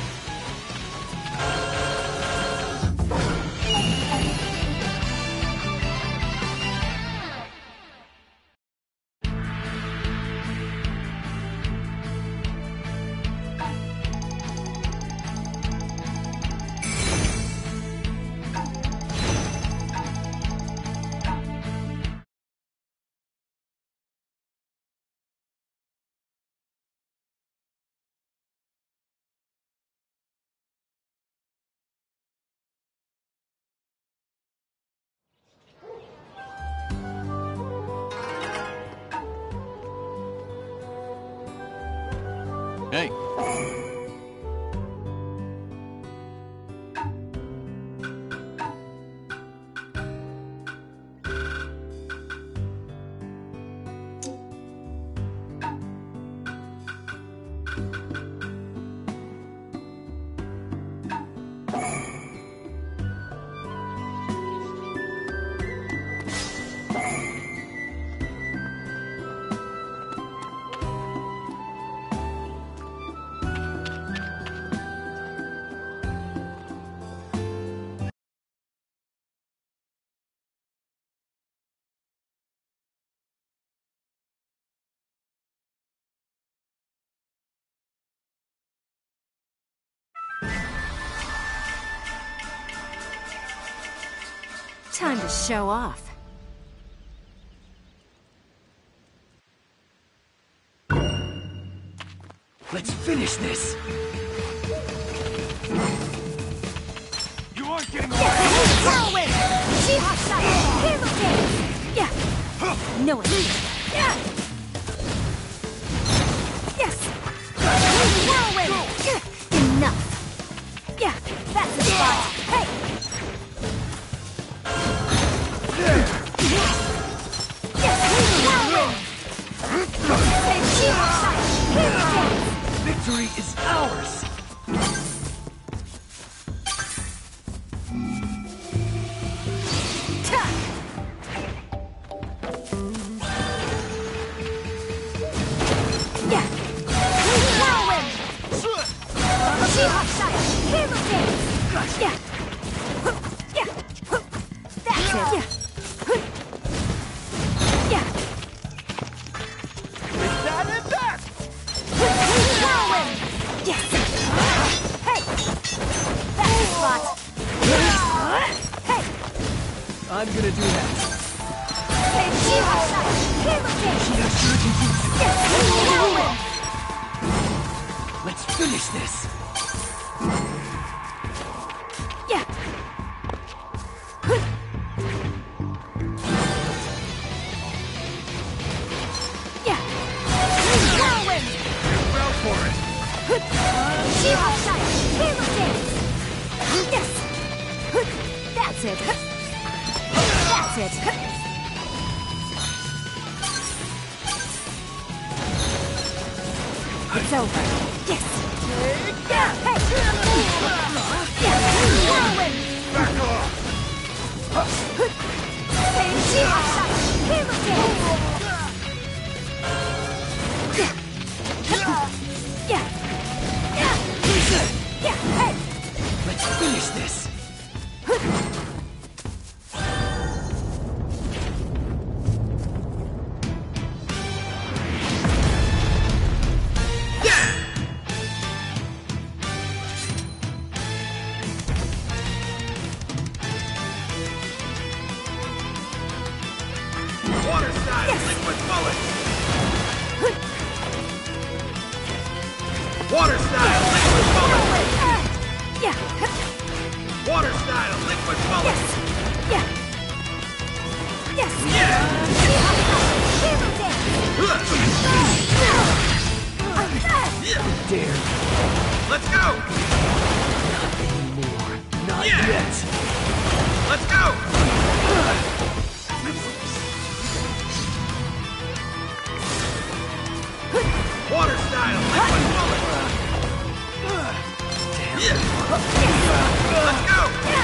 Hey. Time to show off. Let's finish this. You aren't getting away! Whirlwind! She-Hawk Halo Games! Yeah! No one. Yeah! Yes! Whirlwind! Enough! Yeah, that's the spot! Hey! Yes! Whirlwind! And She-Hawk Halo Games! Victory is ours! That's it. Yeah. That and that! Whirlwind! Yes! Hey! That's the spot! Hey! I'm gonna do that. Hey, Shiva shot! Yes! Whirlwind! Let's finish this. Yeah! Yeah! Whirlwind! Well for it. Shiva shot! Halo dance! Yes! That's it! That's it! It's over. Yes! Yeah! Hey! Yeah! Whirlwind! Back off. Hey, Shiva shot! Halo dance! Yeah! Yeah! Yeah! Yeah! Hey! Let's finish this. Water style, liquid bullet. Water style, liquid bullet. Yeah! Water style, liquid bullet. Yeah! Yes! Yeah. Halo dance! Dare. Let's go. Not anymore. Not Yeah. yet. Let's go. Water style, liquid bullet. Yeah. Let's go.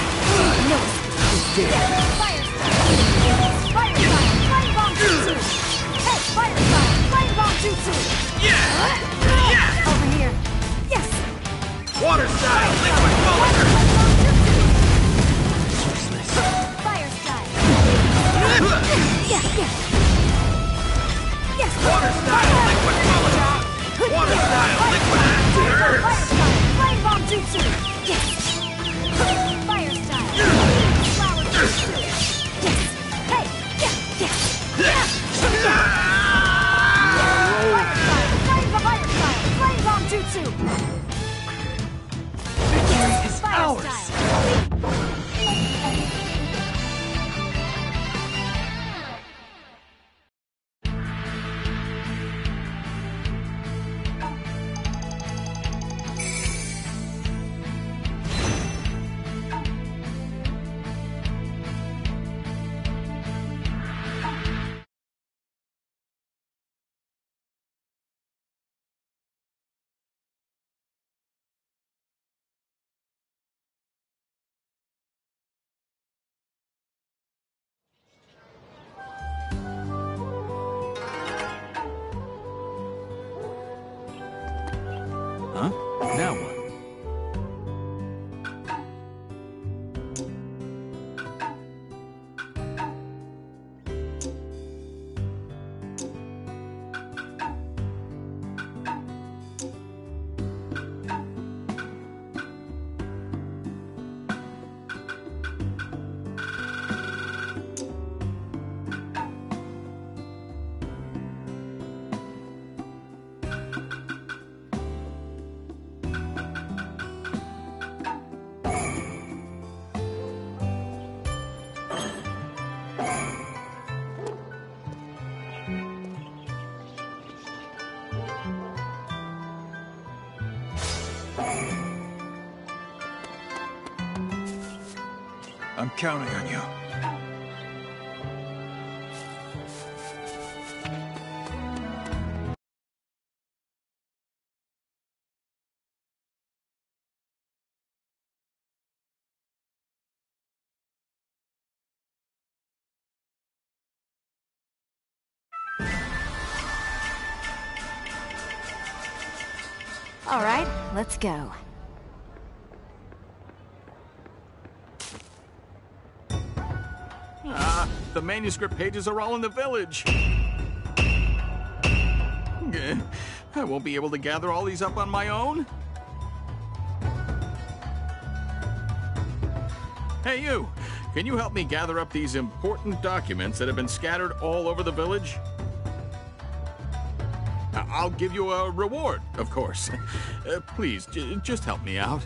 Fire style! Fire style! Flame bomb jutsu! Hey, fire style! Flame bomb jutsu! Yeah. Yeah. Over here! Yes! Water style, liquid bullet. Fire style! Yeah, yeah! Yes! Water style, liquid bullet. Water style, liquid Fire acid. style! Flame bomb jutsu! Yes! Fire style! Flower jutsu! Yes! Hey! Yeah! Yeah! Yeah! Fire style! Flame bomb fire style! Flame bomb jutsu! Victory is Fire ours. style! Huh? Now what? I'm counting on you. All right, let's go. Ah, the manuscript pages are all in the village. Eh, I won't be able to gather all these up on my own. Hey, you! Can you help me gather up these important documents that have been scattered all over the village? I- I'll give you a reward, of course. Uh, please, j- just help me out.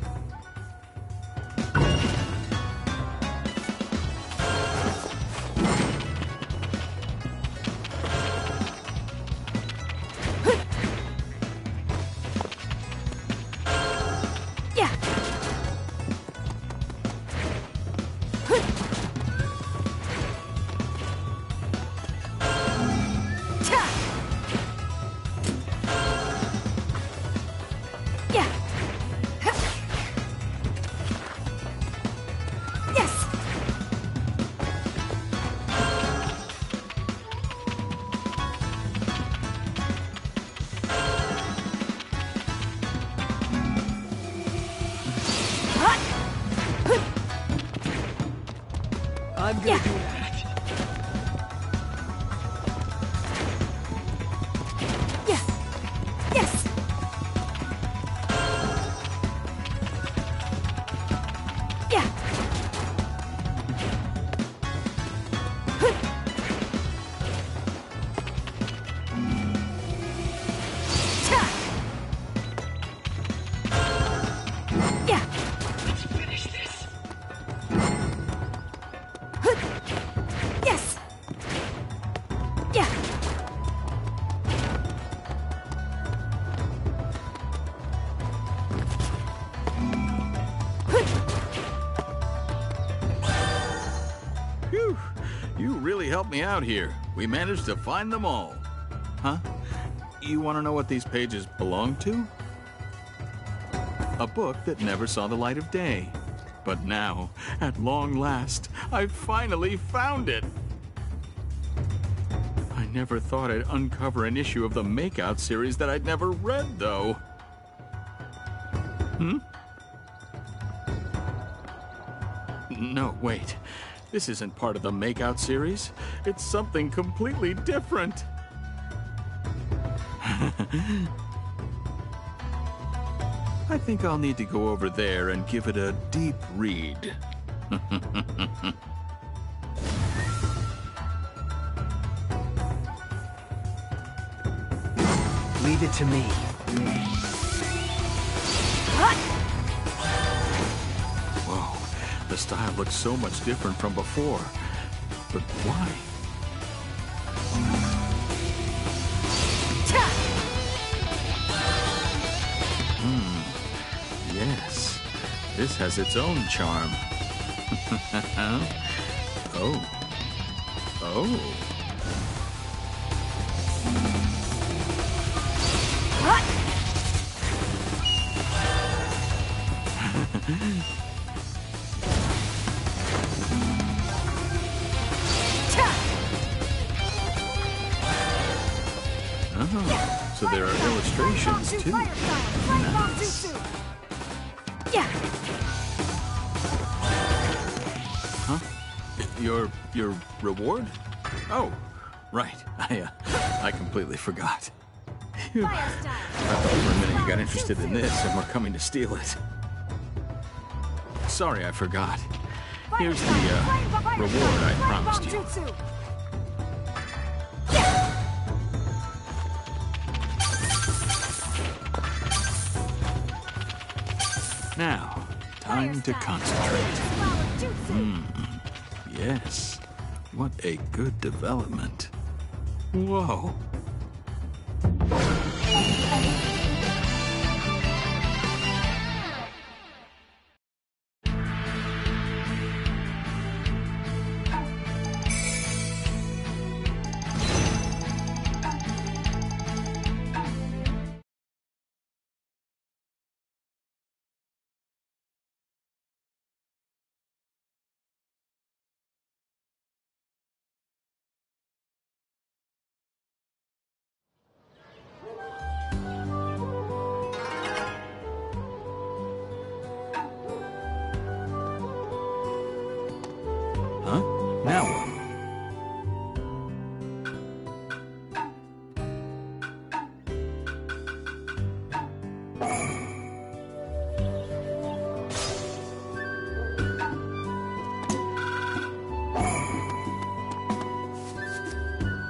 I'm gonna do that. Phew! You really helped me out here. We managed to find them all. Huh? You want to know what these pages belong to? A book that never saw the light of day. But now, at long last, I finally found it! I never thought I'd uncover an issue of the Makeout series that I'd never read, though. Hmm? No, wait. This isn't part of the Makeout series. It's something completely different. I think I'll need to go over there and give it a deep read. Leave it to me. Whoa, the style looks so much different from before. But why? Hmm. Yes, this has its own charm. Oh. Oh. Oh, so there are illustrations too. Nice. Huh? Your your reward? Oh, right. I uh, I completely forgot. Phew. I thought for a minute you got interested in this and were coming to steal it. Sorry, I forgot. Here's the uh, reward I promised you. Now, time to concentrate. Hmm. Yes. What a good development. Whoa.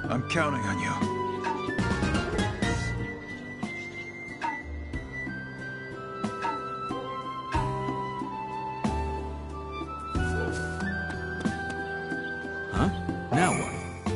I'm counting on you. Huh? Now what?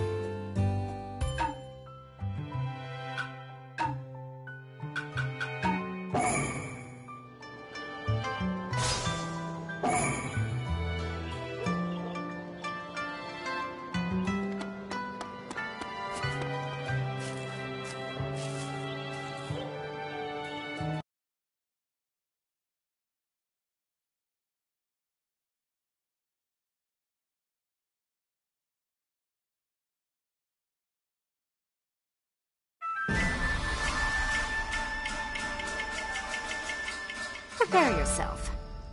Prepare yourself.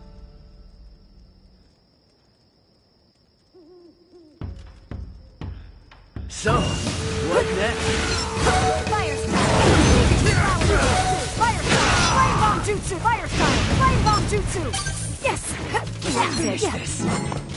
So, what next? Fire style! Fire style! Flame bomb jutsu! Fire style! Flame bomb jutsu! Yes! Finish this.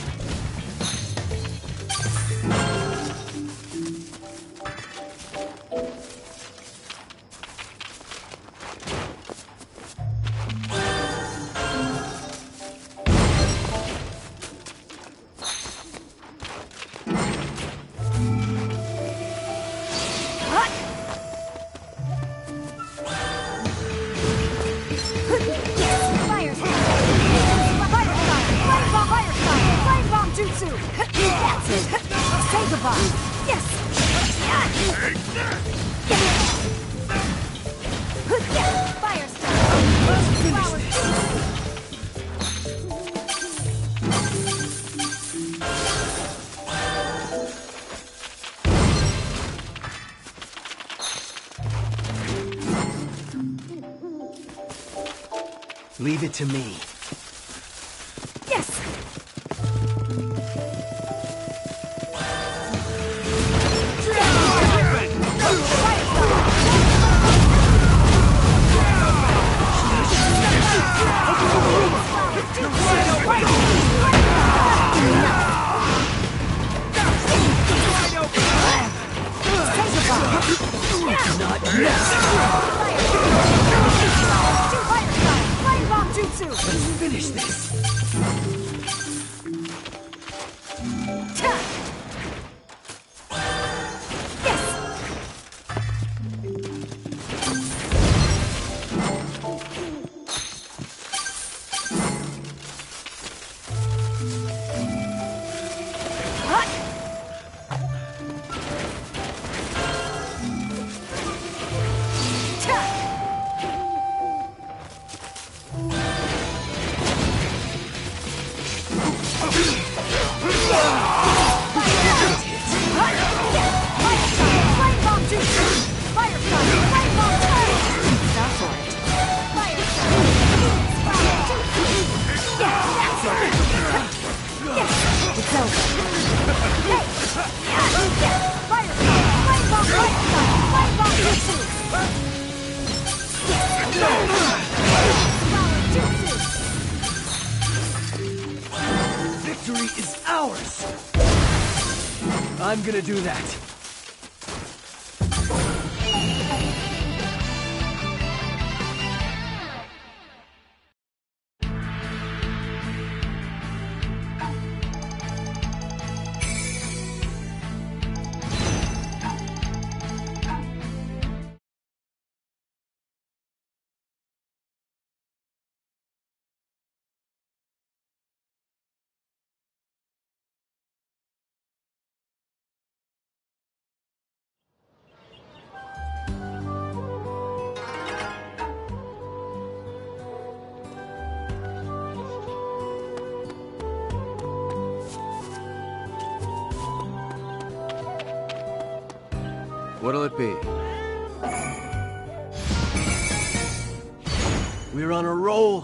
Fire style! Fire style! Flame bomb! Fire style! Flame bomb jutsu! That's it! Take a bomb! Yes! Fire style! Flower Leave it to me. Yes! Let's finish this. Victory is ours! I'm gonna do that. What'll it be? We're on a roll.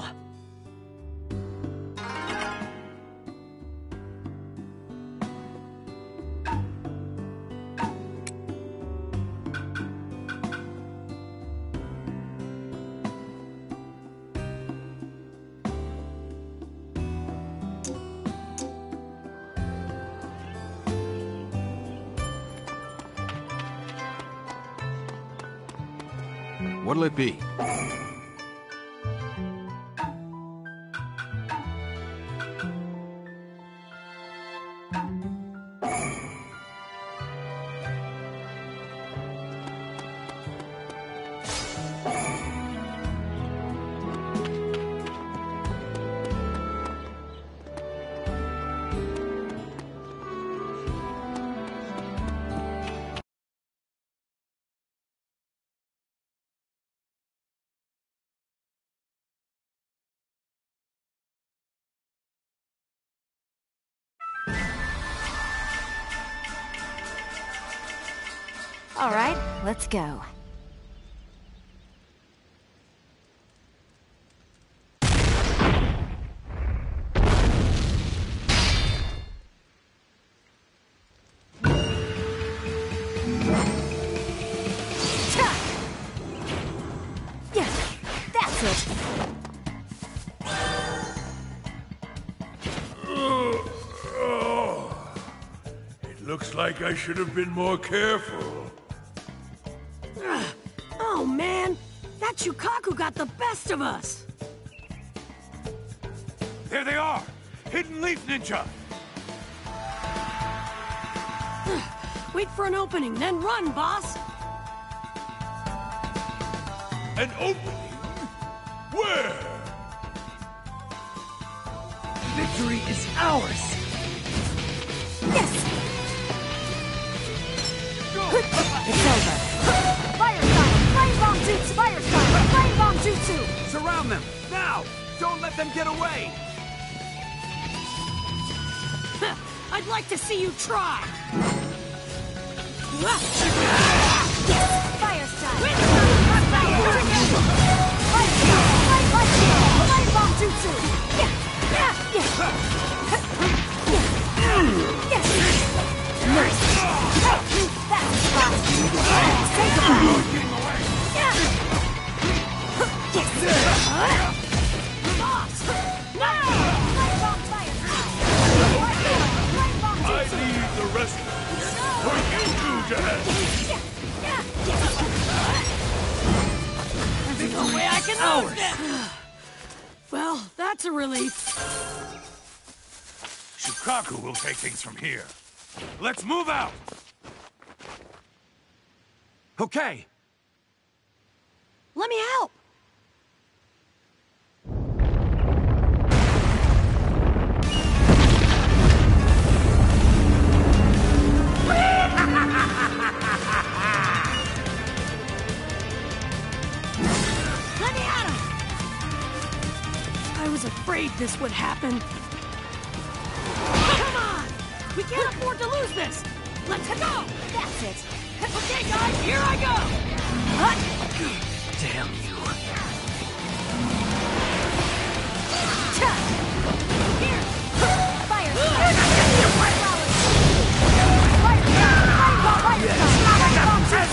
What'll it be? All right, let's go. Yeah, that's it. It looks like I should have been more careful. Oh man, that Shukaku got the best of us. There they are! Hidden Leaf Ninja! Wait for an opening, then run, boss. An opening? Where? Victory is ours! Yes! Go! It's over. Fire style! Flame bomb jutsu! Fire style! Flame bomb jutsu! Surround them! Now! Don't let them get away! I'd like to see you try. Yes! Fire style! Fire style! Flame light shield! Flame bomb jutsu! Yeah! Yeah! Yeah! Yes! Nice! That's the spot! Take a bite! Yeah! Yes! Boss! No! Flame bomb fire style! Flame bomb I jutsu! leave the rest for you two to handle. There's no way I can lose this. Well, that's a relief. Shukaku will take things from here. Let's move out! Okay! Let me help. Let me at him. I was afraid this would happen. Come on! We can't afford to lose this! Let's go! That's it! Okay, guys, here I go! Damn you. Here! Fire! Fire! Fire! Fire! Fire!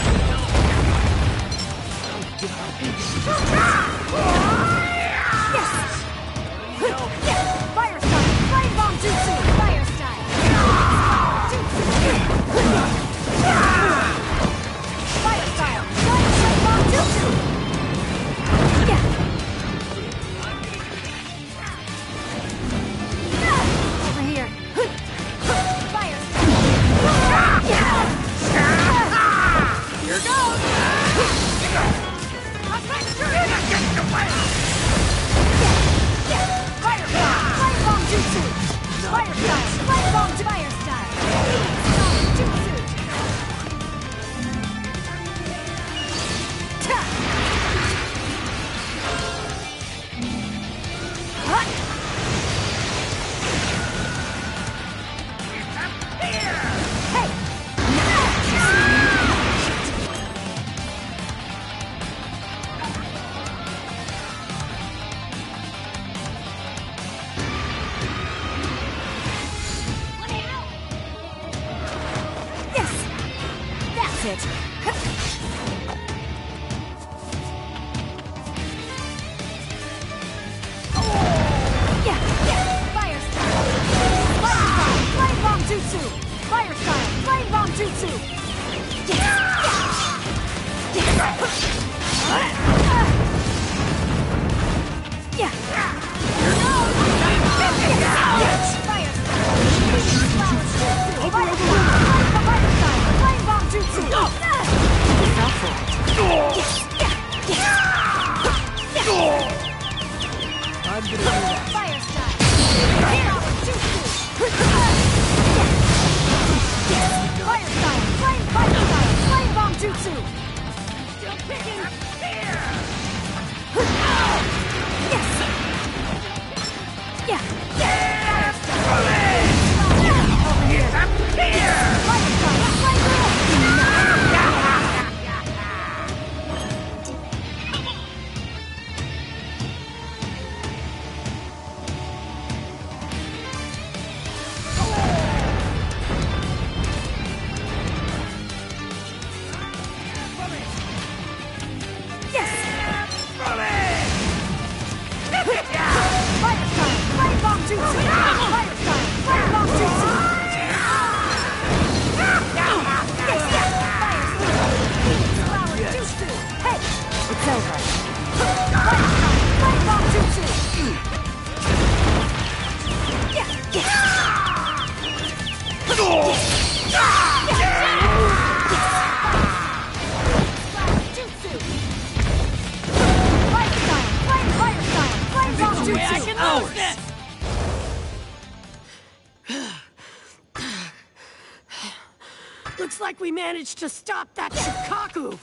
Yes! Yes! Fire style! Flame bomb jutsu! Fire style! Fire style! Flame bomb jutsu! Yeah! Over here! Fire style! Here goes! Fire style! Flame bomb jutsu! Fire style! Flame bomb to fire style! Jutsu! Ta! Hut! Hey! Yes! That's it! Yeah! Yeah! Fire style! Fire style! Flame bomb jutsu! Fire style! Flame bomb jutsu! Yes! Yes! Yes! I'm gonna do that. Fire style. Power jutsu. Fire style. Flame fire style. Flame bomb jutsu. Still picking. Here. Yes. Yeah. Yes. Over here. Fire style. Flame bomb. Looks like we managed to stop that Shikaku!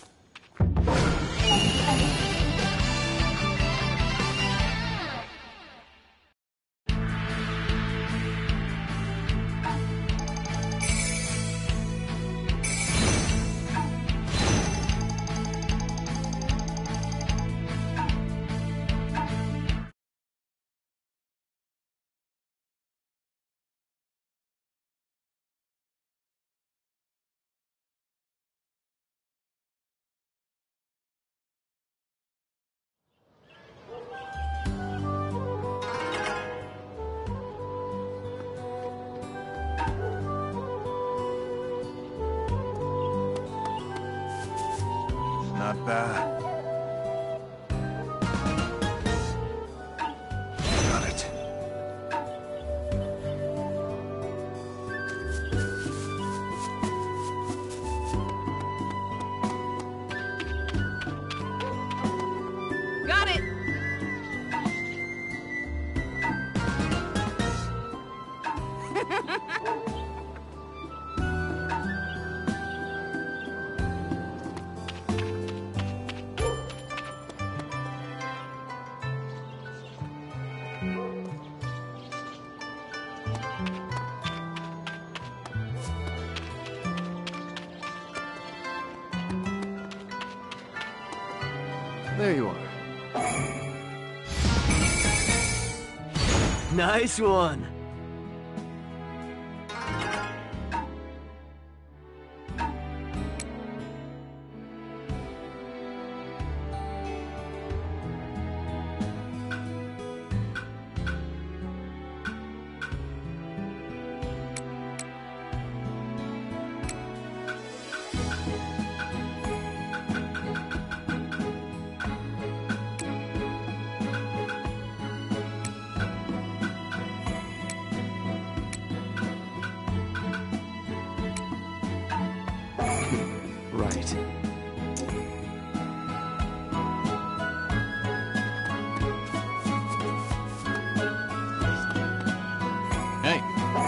Not bad. Got it. Got it! There you are. Nice one. Right. Hey,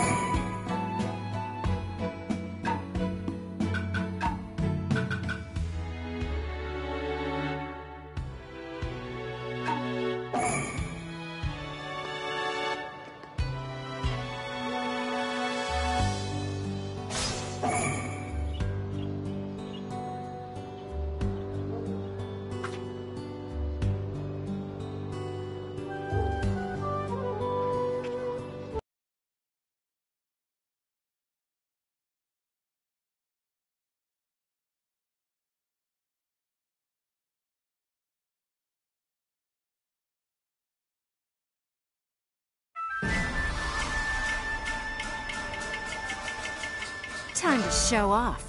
Time to show off.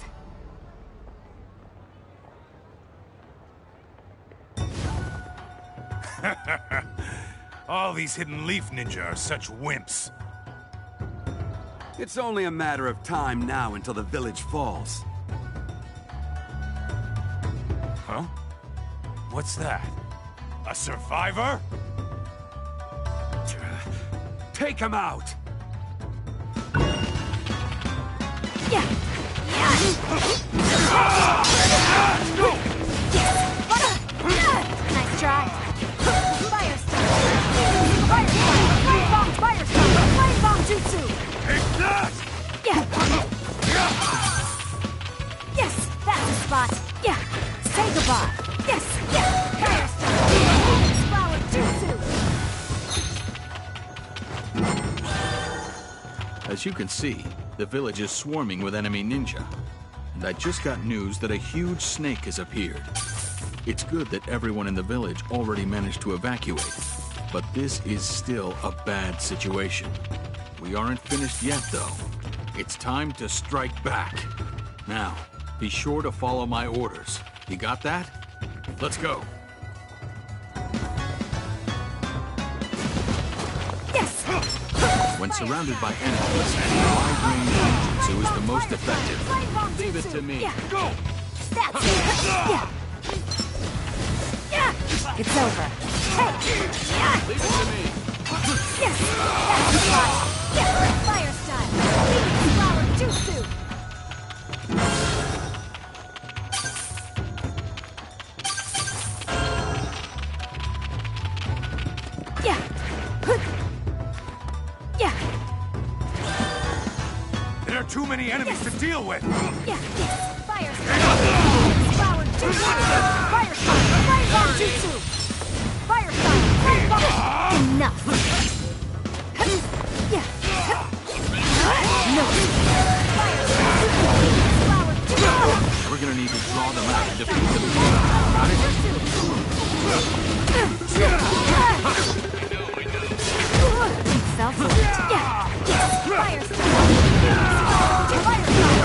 All these hidden leaf ninja are such wimps. It's only a matter of time now until the village falls. Huh? What's that? A survivor? Take him out! Yeah. Go! Nice try. Fire style. Fire style. Flame bomb. Fire style. Flame bomb jutsu. Take that! Yeah. Yes, that's a spot. Yeah. Say goodbye. Yes. Yeah. Fire style. Phoenix flower jutsu. As you can see, the village is swarming with enemy ninja. And I just got news that a huge snake has appeared. It's good that everyone in the village already managed to evacuate. But this is still a bad situation. We aren't finished yet, though. It's time to strike back. Now, be sure to follow my orders. You got that? Let's go. Yes. When surrounded by enemies, wide-range ninjutsu is the most effective. Flame bomb jutsu. Leave it to me. Yeah. Go! That's it. Yeah. Yeah. It's over. Hey. Yeah. Leave it to me. Yes. That's the spot. Yeah. Fire style. Phoenix flower jutsu. Yeah. Yeah. There are too many enemies to deal with! Yeah. Yes. Fire style. Phoenix flower jutsu. Fire style. Flame bomb jutsu. Fire style. Flame bomb. Enough. Yeah. No. Fire style. Phoenix flower jutsu. We're gonna need to draw them out and defeat them. Got it? You fell for it. Yeah. Yes. Fire style. Fire style.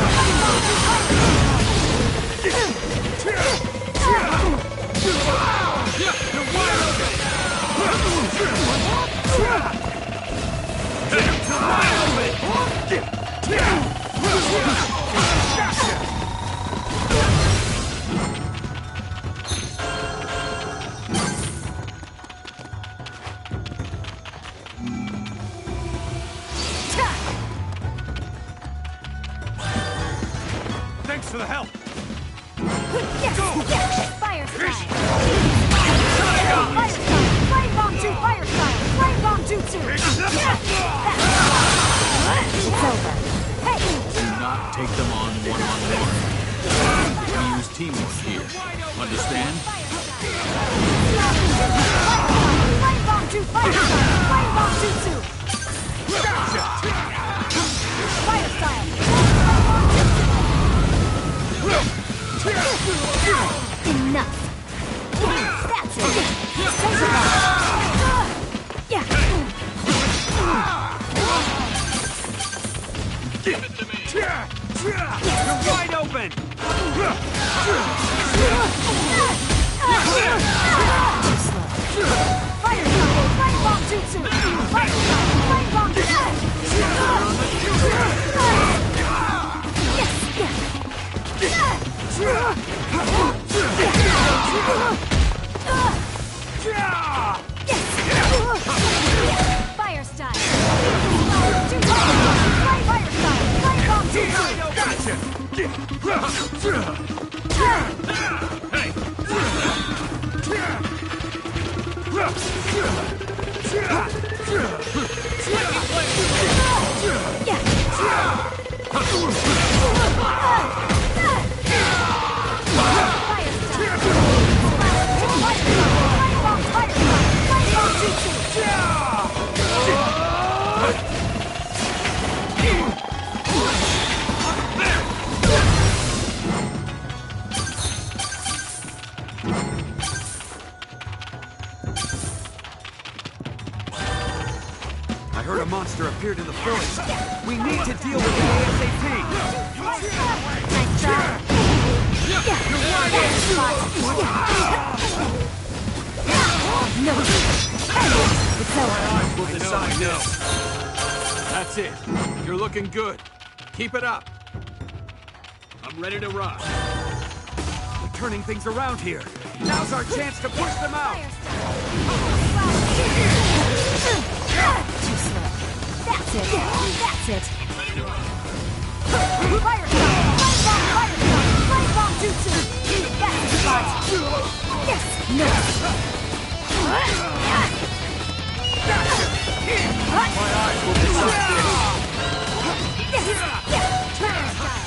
Thanks for the help! Yes. Yes. Fire style. Fire style. Flame bomb jutsu. Fire style. Flame bomb jutsu. Yeah. It's over. Hey. Do not take them on one-on-one. We use teamwork here. Understand? Flame bomb jutsu. Fire style. Flame bomb jutsu. Fire style. Enough. That's it. Yeah. Give it to me! You're wide open! Fire style. Flame bomb jutsu. Fire style. Flame bomb jutsu. Yes. Yeah. Fire style. Fire style. Flame bomb jutsu. Gotcha! Hey! I heard a monster appeared in the forest. We need to deal with it ASAP. Nice try. No. It's over. We'll decide now. That's it. You're looking good. Keep it up. I'm ready to rock. We're turning things around here. Now's our chance to push them out! Too slow. That's it. That's it. Fire style. Flame bomb. Fire style. Flame bomb jutsu. That's the spot. Yes. No. My eyes will decide this! Yes. Yes. Turn style.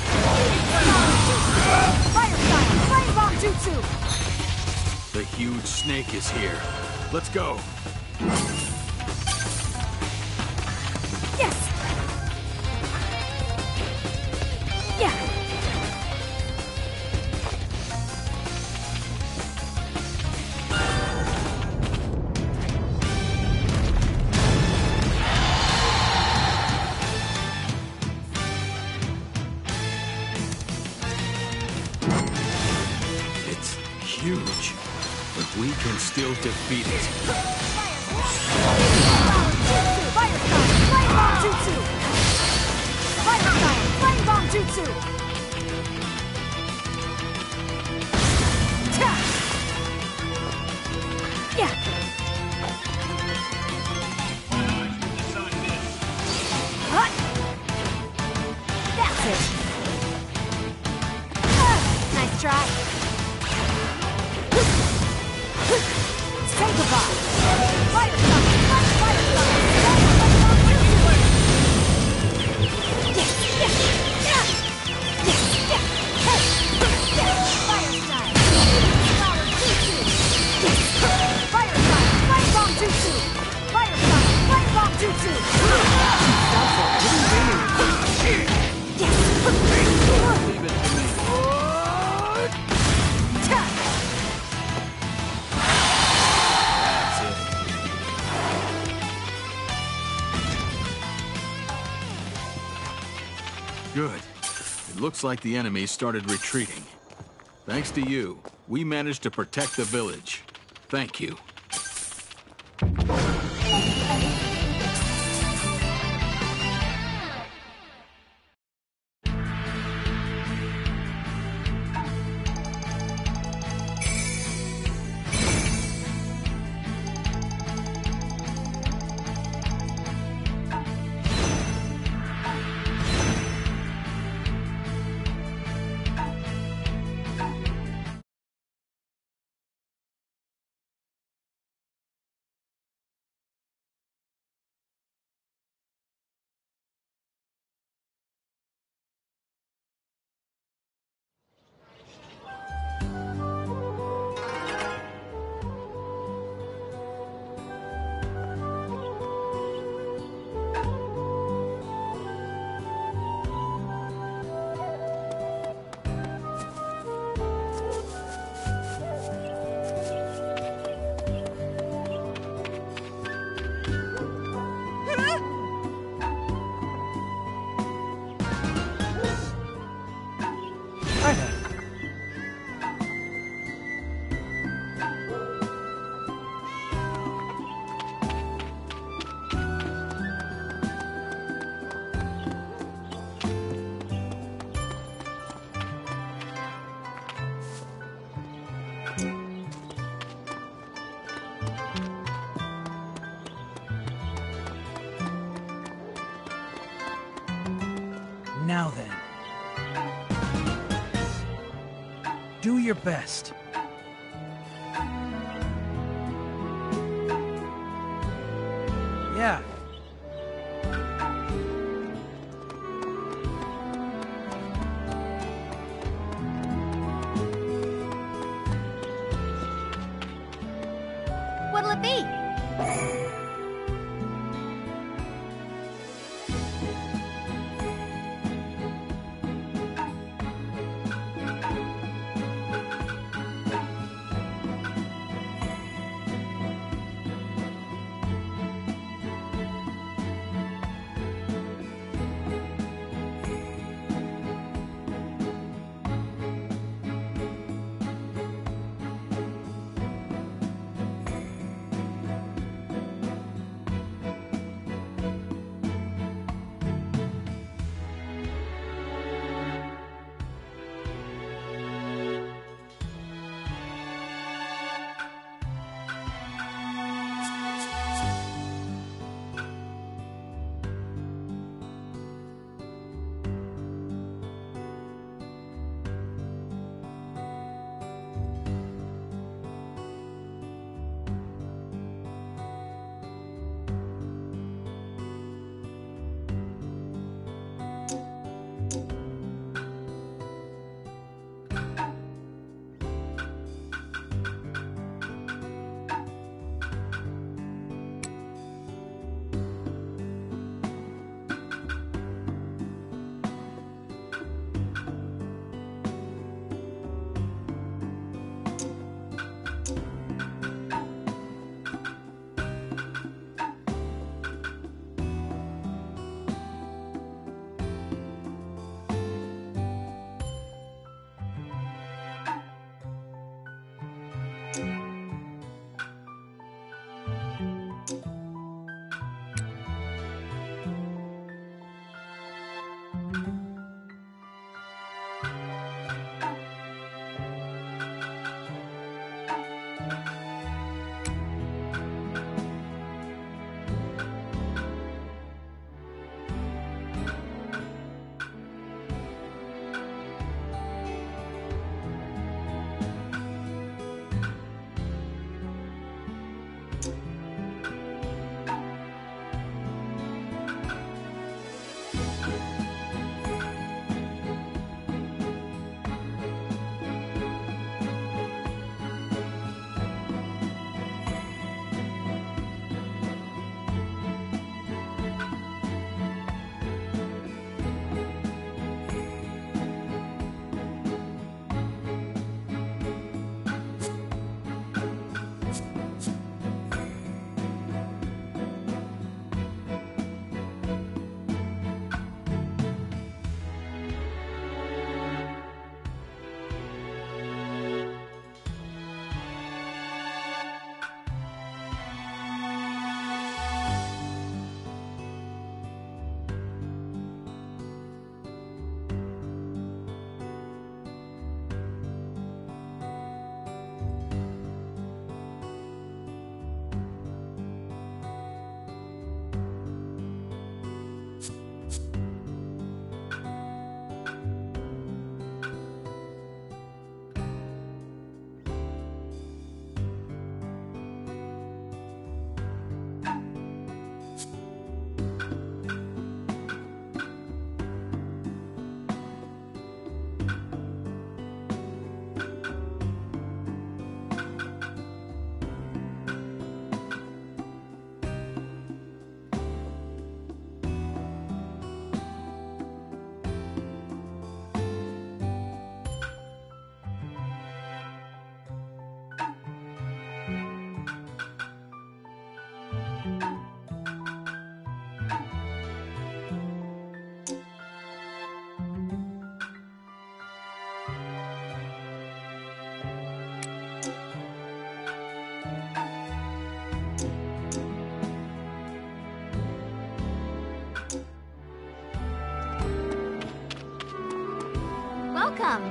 Fire style. Flame bomb jutsu. The huge snake is here. Let's go. Yes. Yeah. It's huge, but we can still defeat it. Fire style. Flame bomb jutsu. Fire style. Flame bomb jutsu. Ta. Yeah. Hut. That's it. Ah, nice try. Say goodbye. Fire style. Fire, fire style. Yes, yes, yeah. Yes, yeah. Hey. Yes. Fire style. Flower jutsu. Yes. Fire style. Flame bomb jutsu. Fire style. Flame bomb jutsu. Yes. Leave it to me. Ta. That's it. Good. It looks like the enemy started retreating. Thanks to you, we managed to protect the village. Thank you. Now then. Do your best. Yeah. What'll it be? Welcome.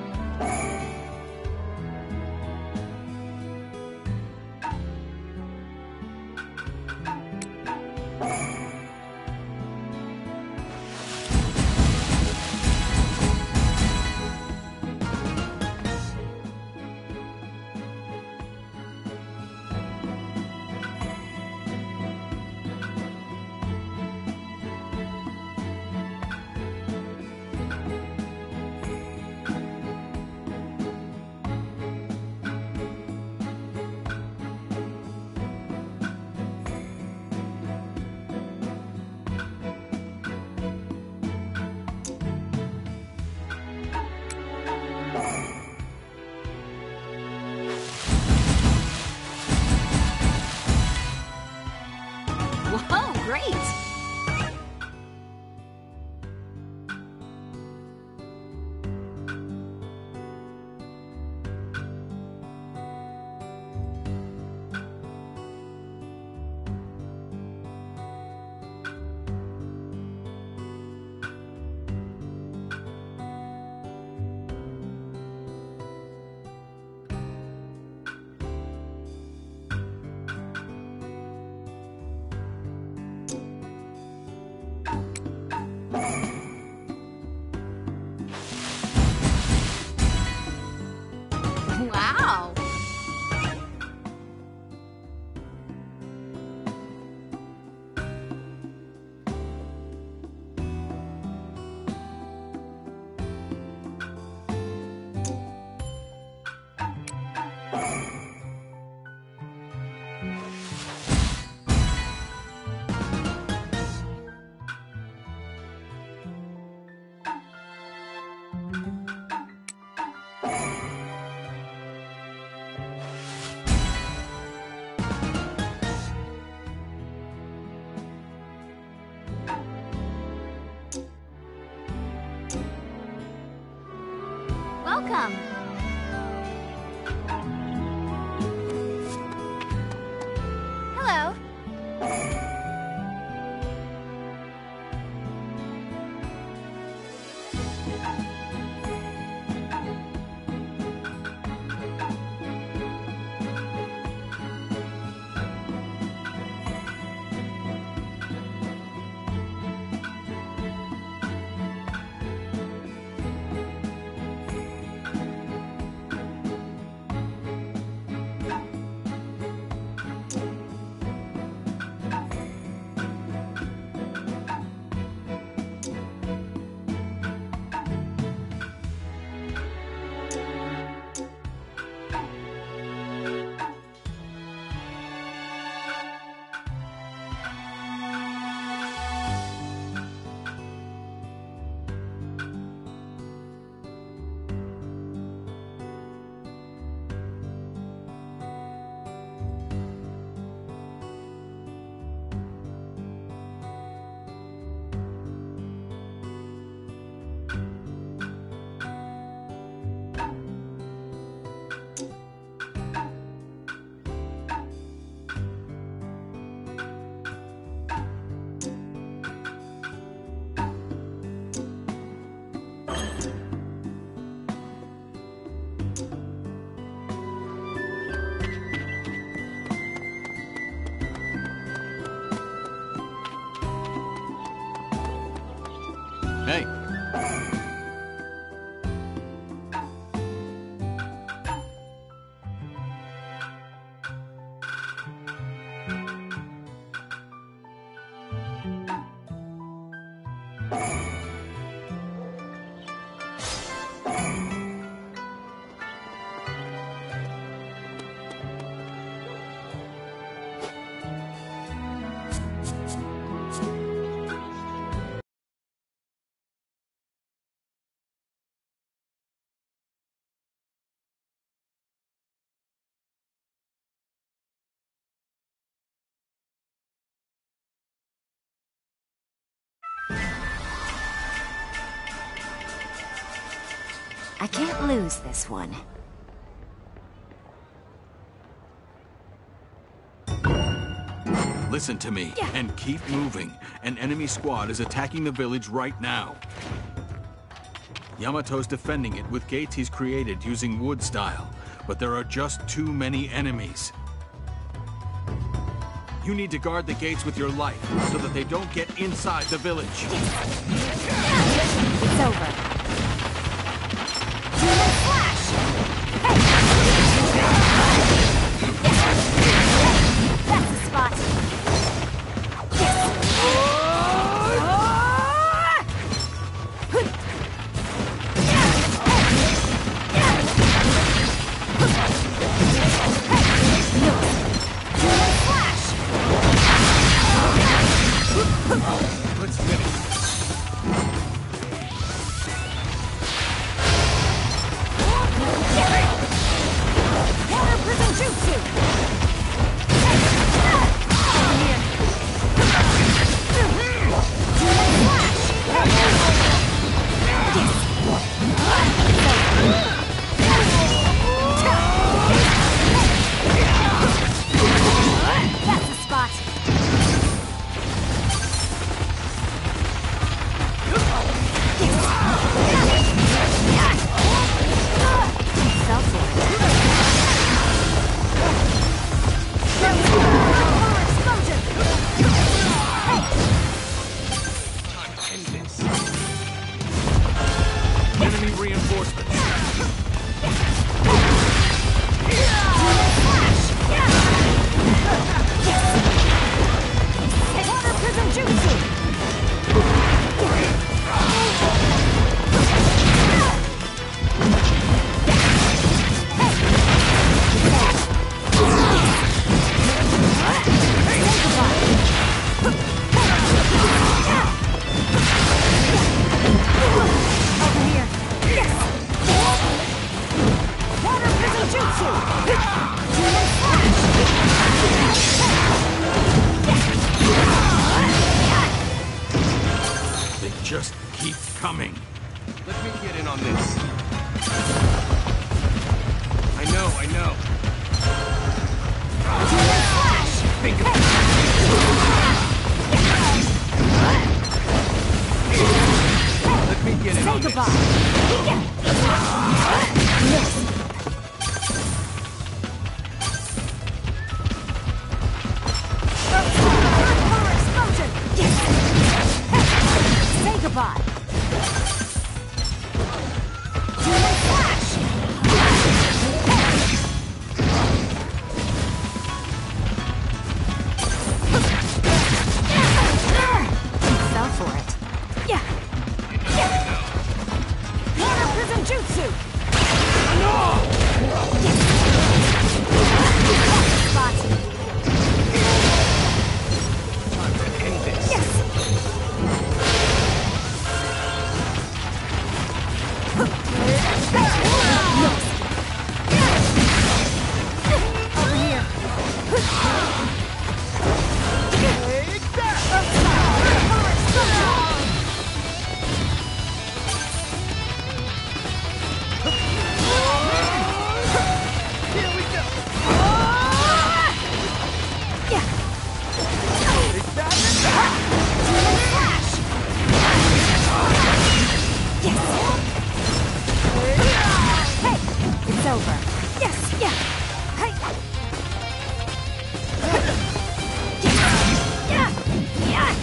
Whoa, great! Wow! Welcome. Hello. Hey. I can't lose this one. Listen to me, and keep moving. An enemy squad is attacking the village right now. Yamato's defending it with gates he's created using wood style, but there are just too many enemies. You need to guard the gates with your life so that they don't get inside the village. It's over. Flash! That's the spot. Let's finish. Water Prism Jutsu! That's the spot. Enemy reinforcements. Water Prism Jutsu! Over here. Water Prism Jutsu! They just keep coming. Let me get in on this. I know, I know. Think of Let me get in Say on goodbye. Miss. Power explosion! Say goodbye. Flash! Fell for it. Yeah. Water Prism Jutsu! Spot. time to end this. Yes! Over here. It's over. Yes, yeah. Hey. Yeah. Yeah.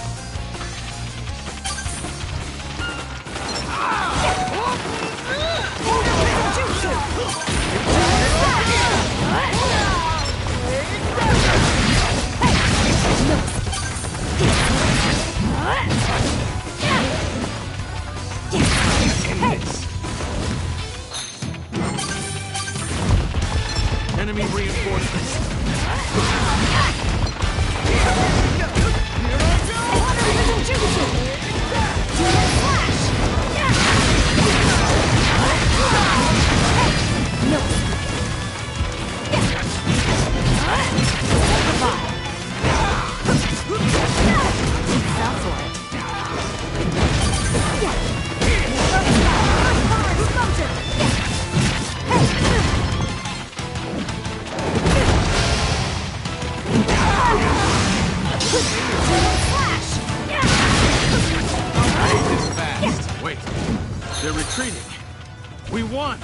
Enemy reinforcements. Flash! we won!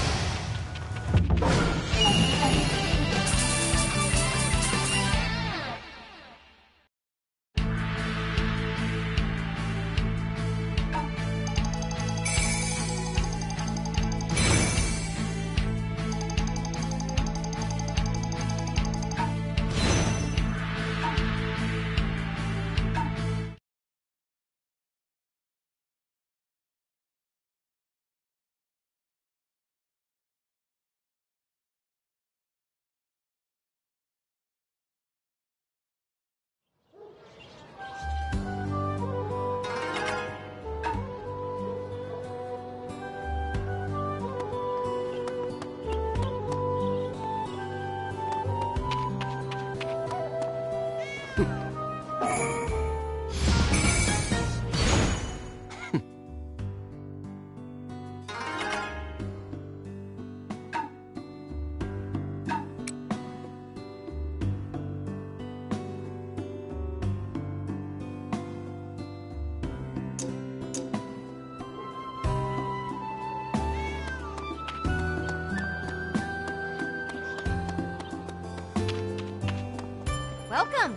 Welcome.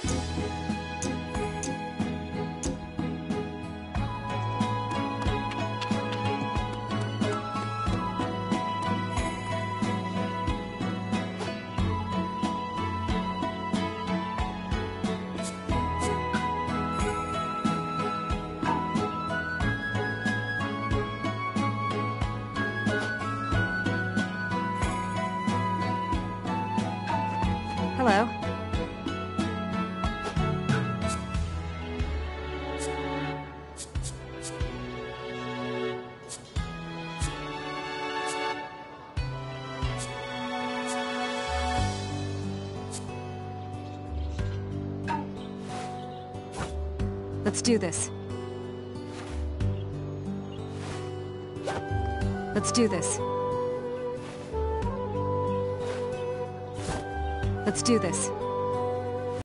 Hello. Let's do this. Let's do this. Let's do this.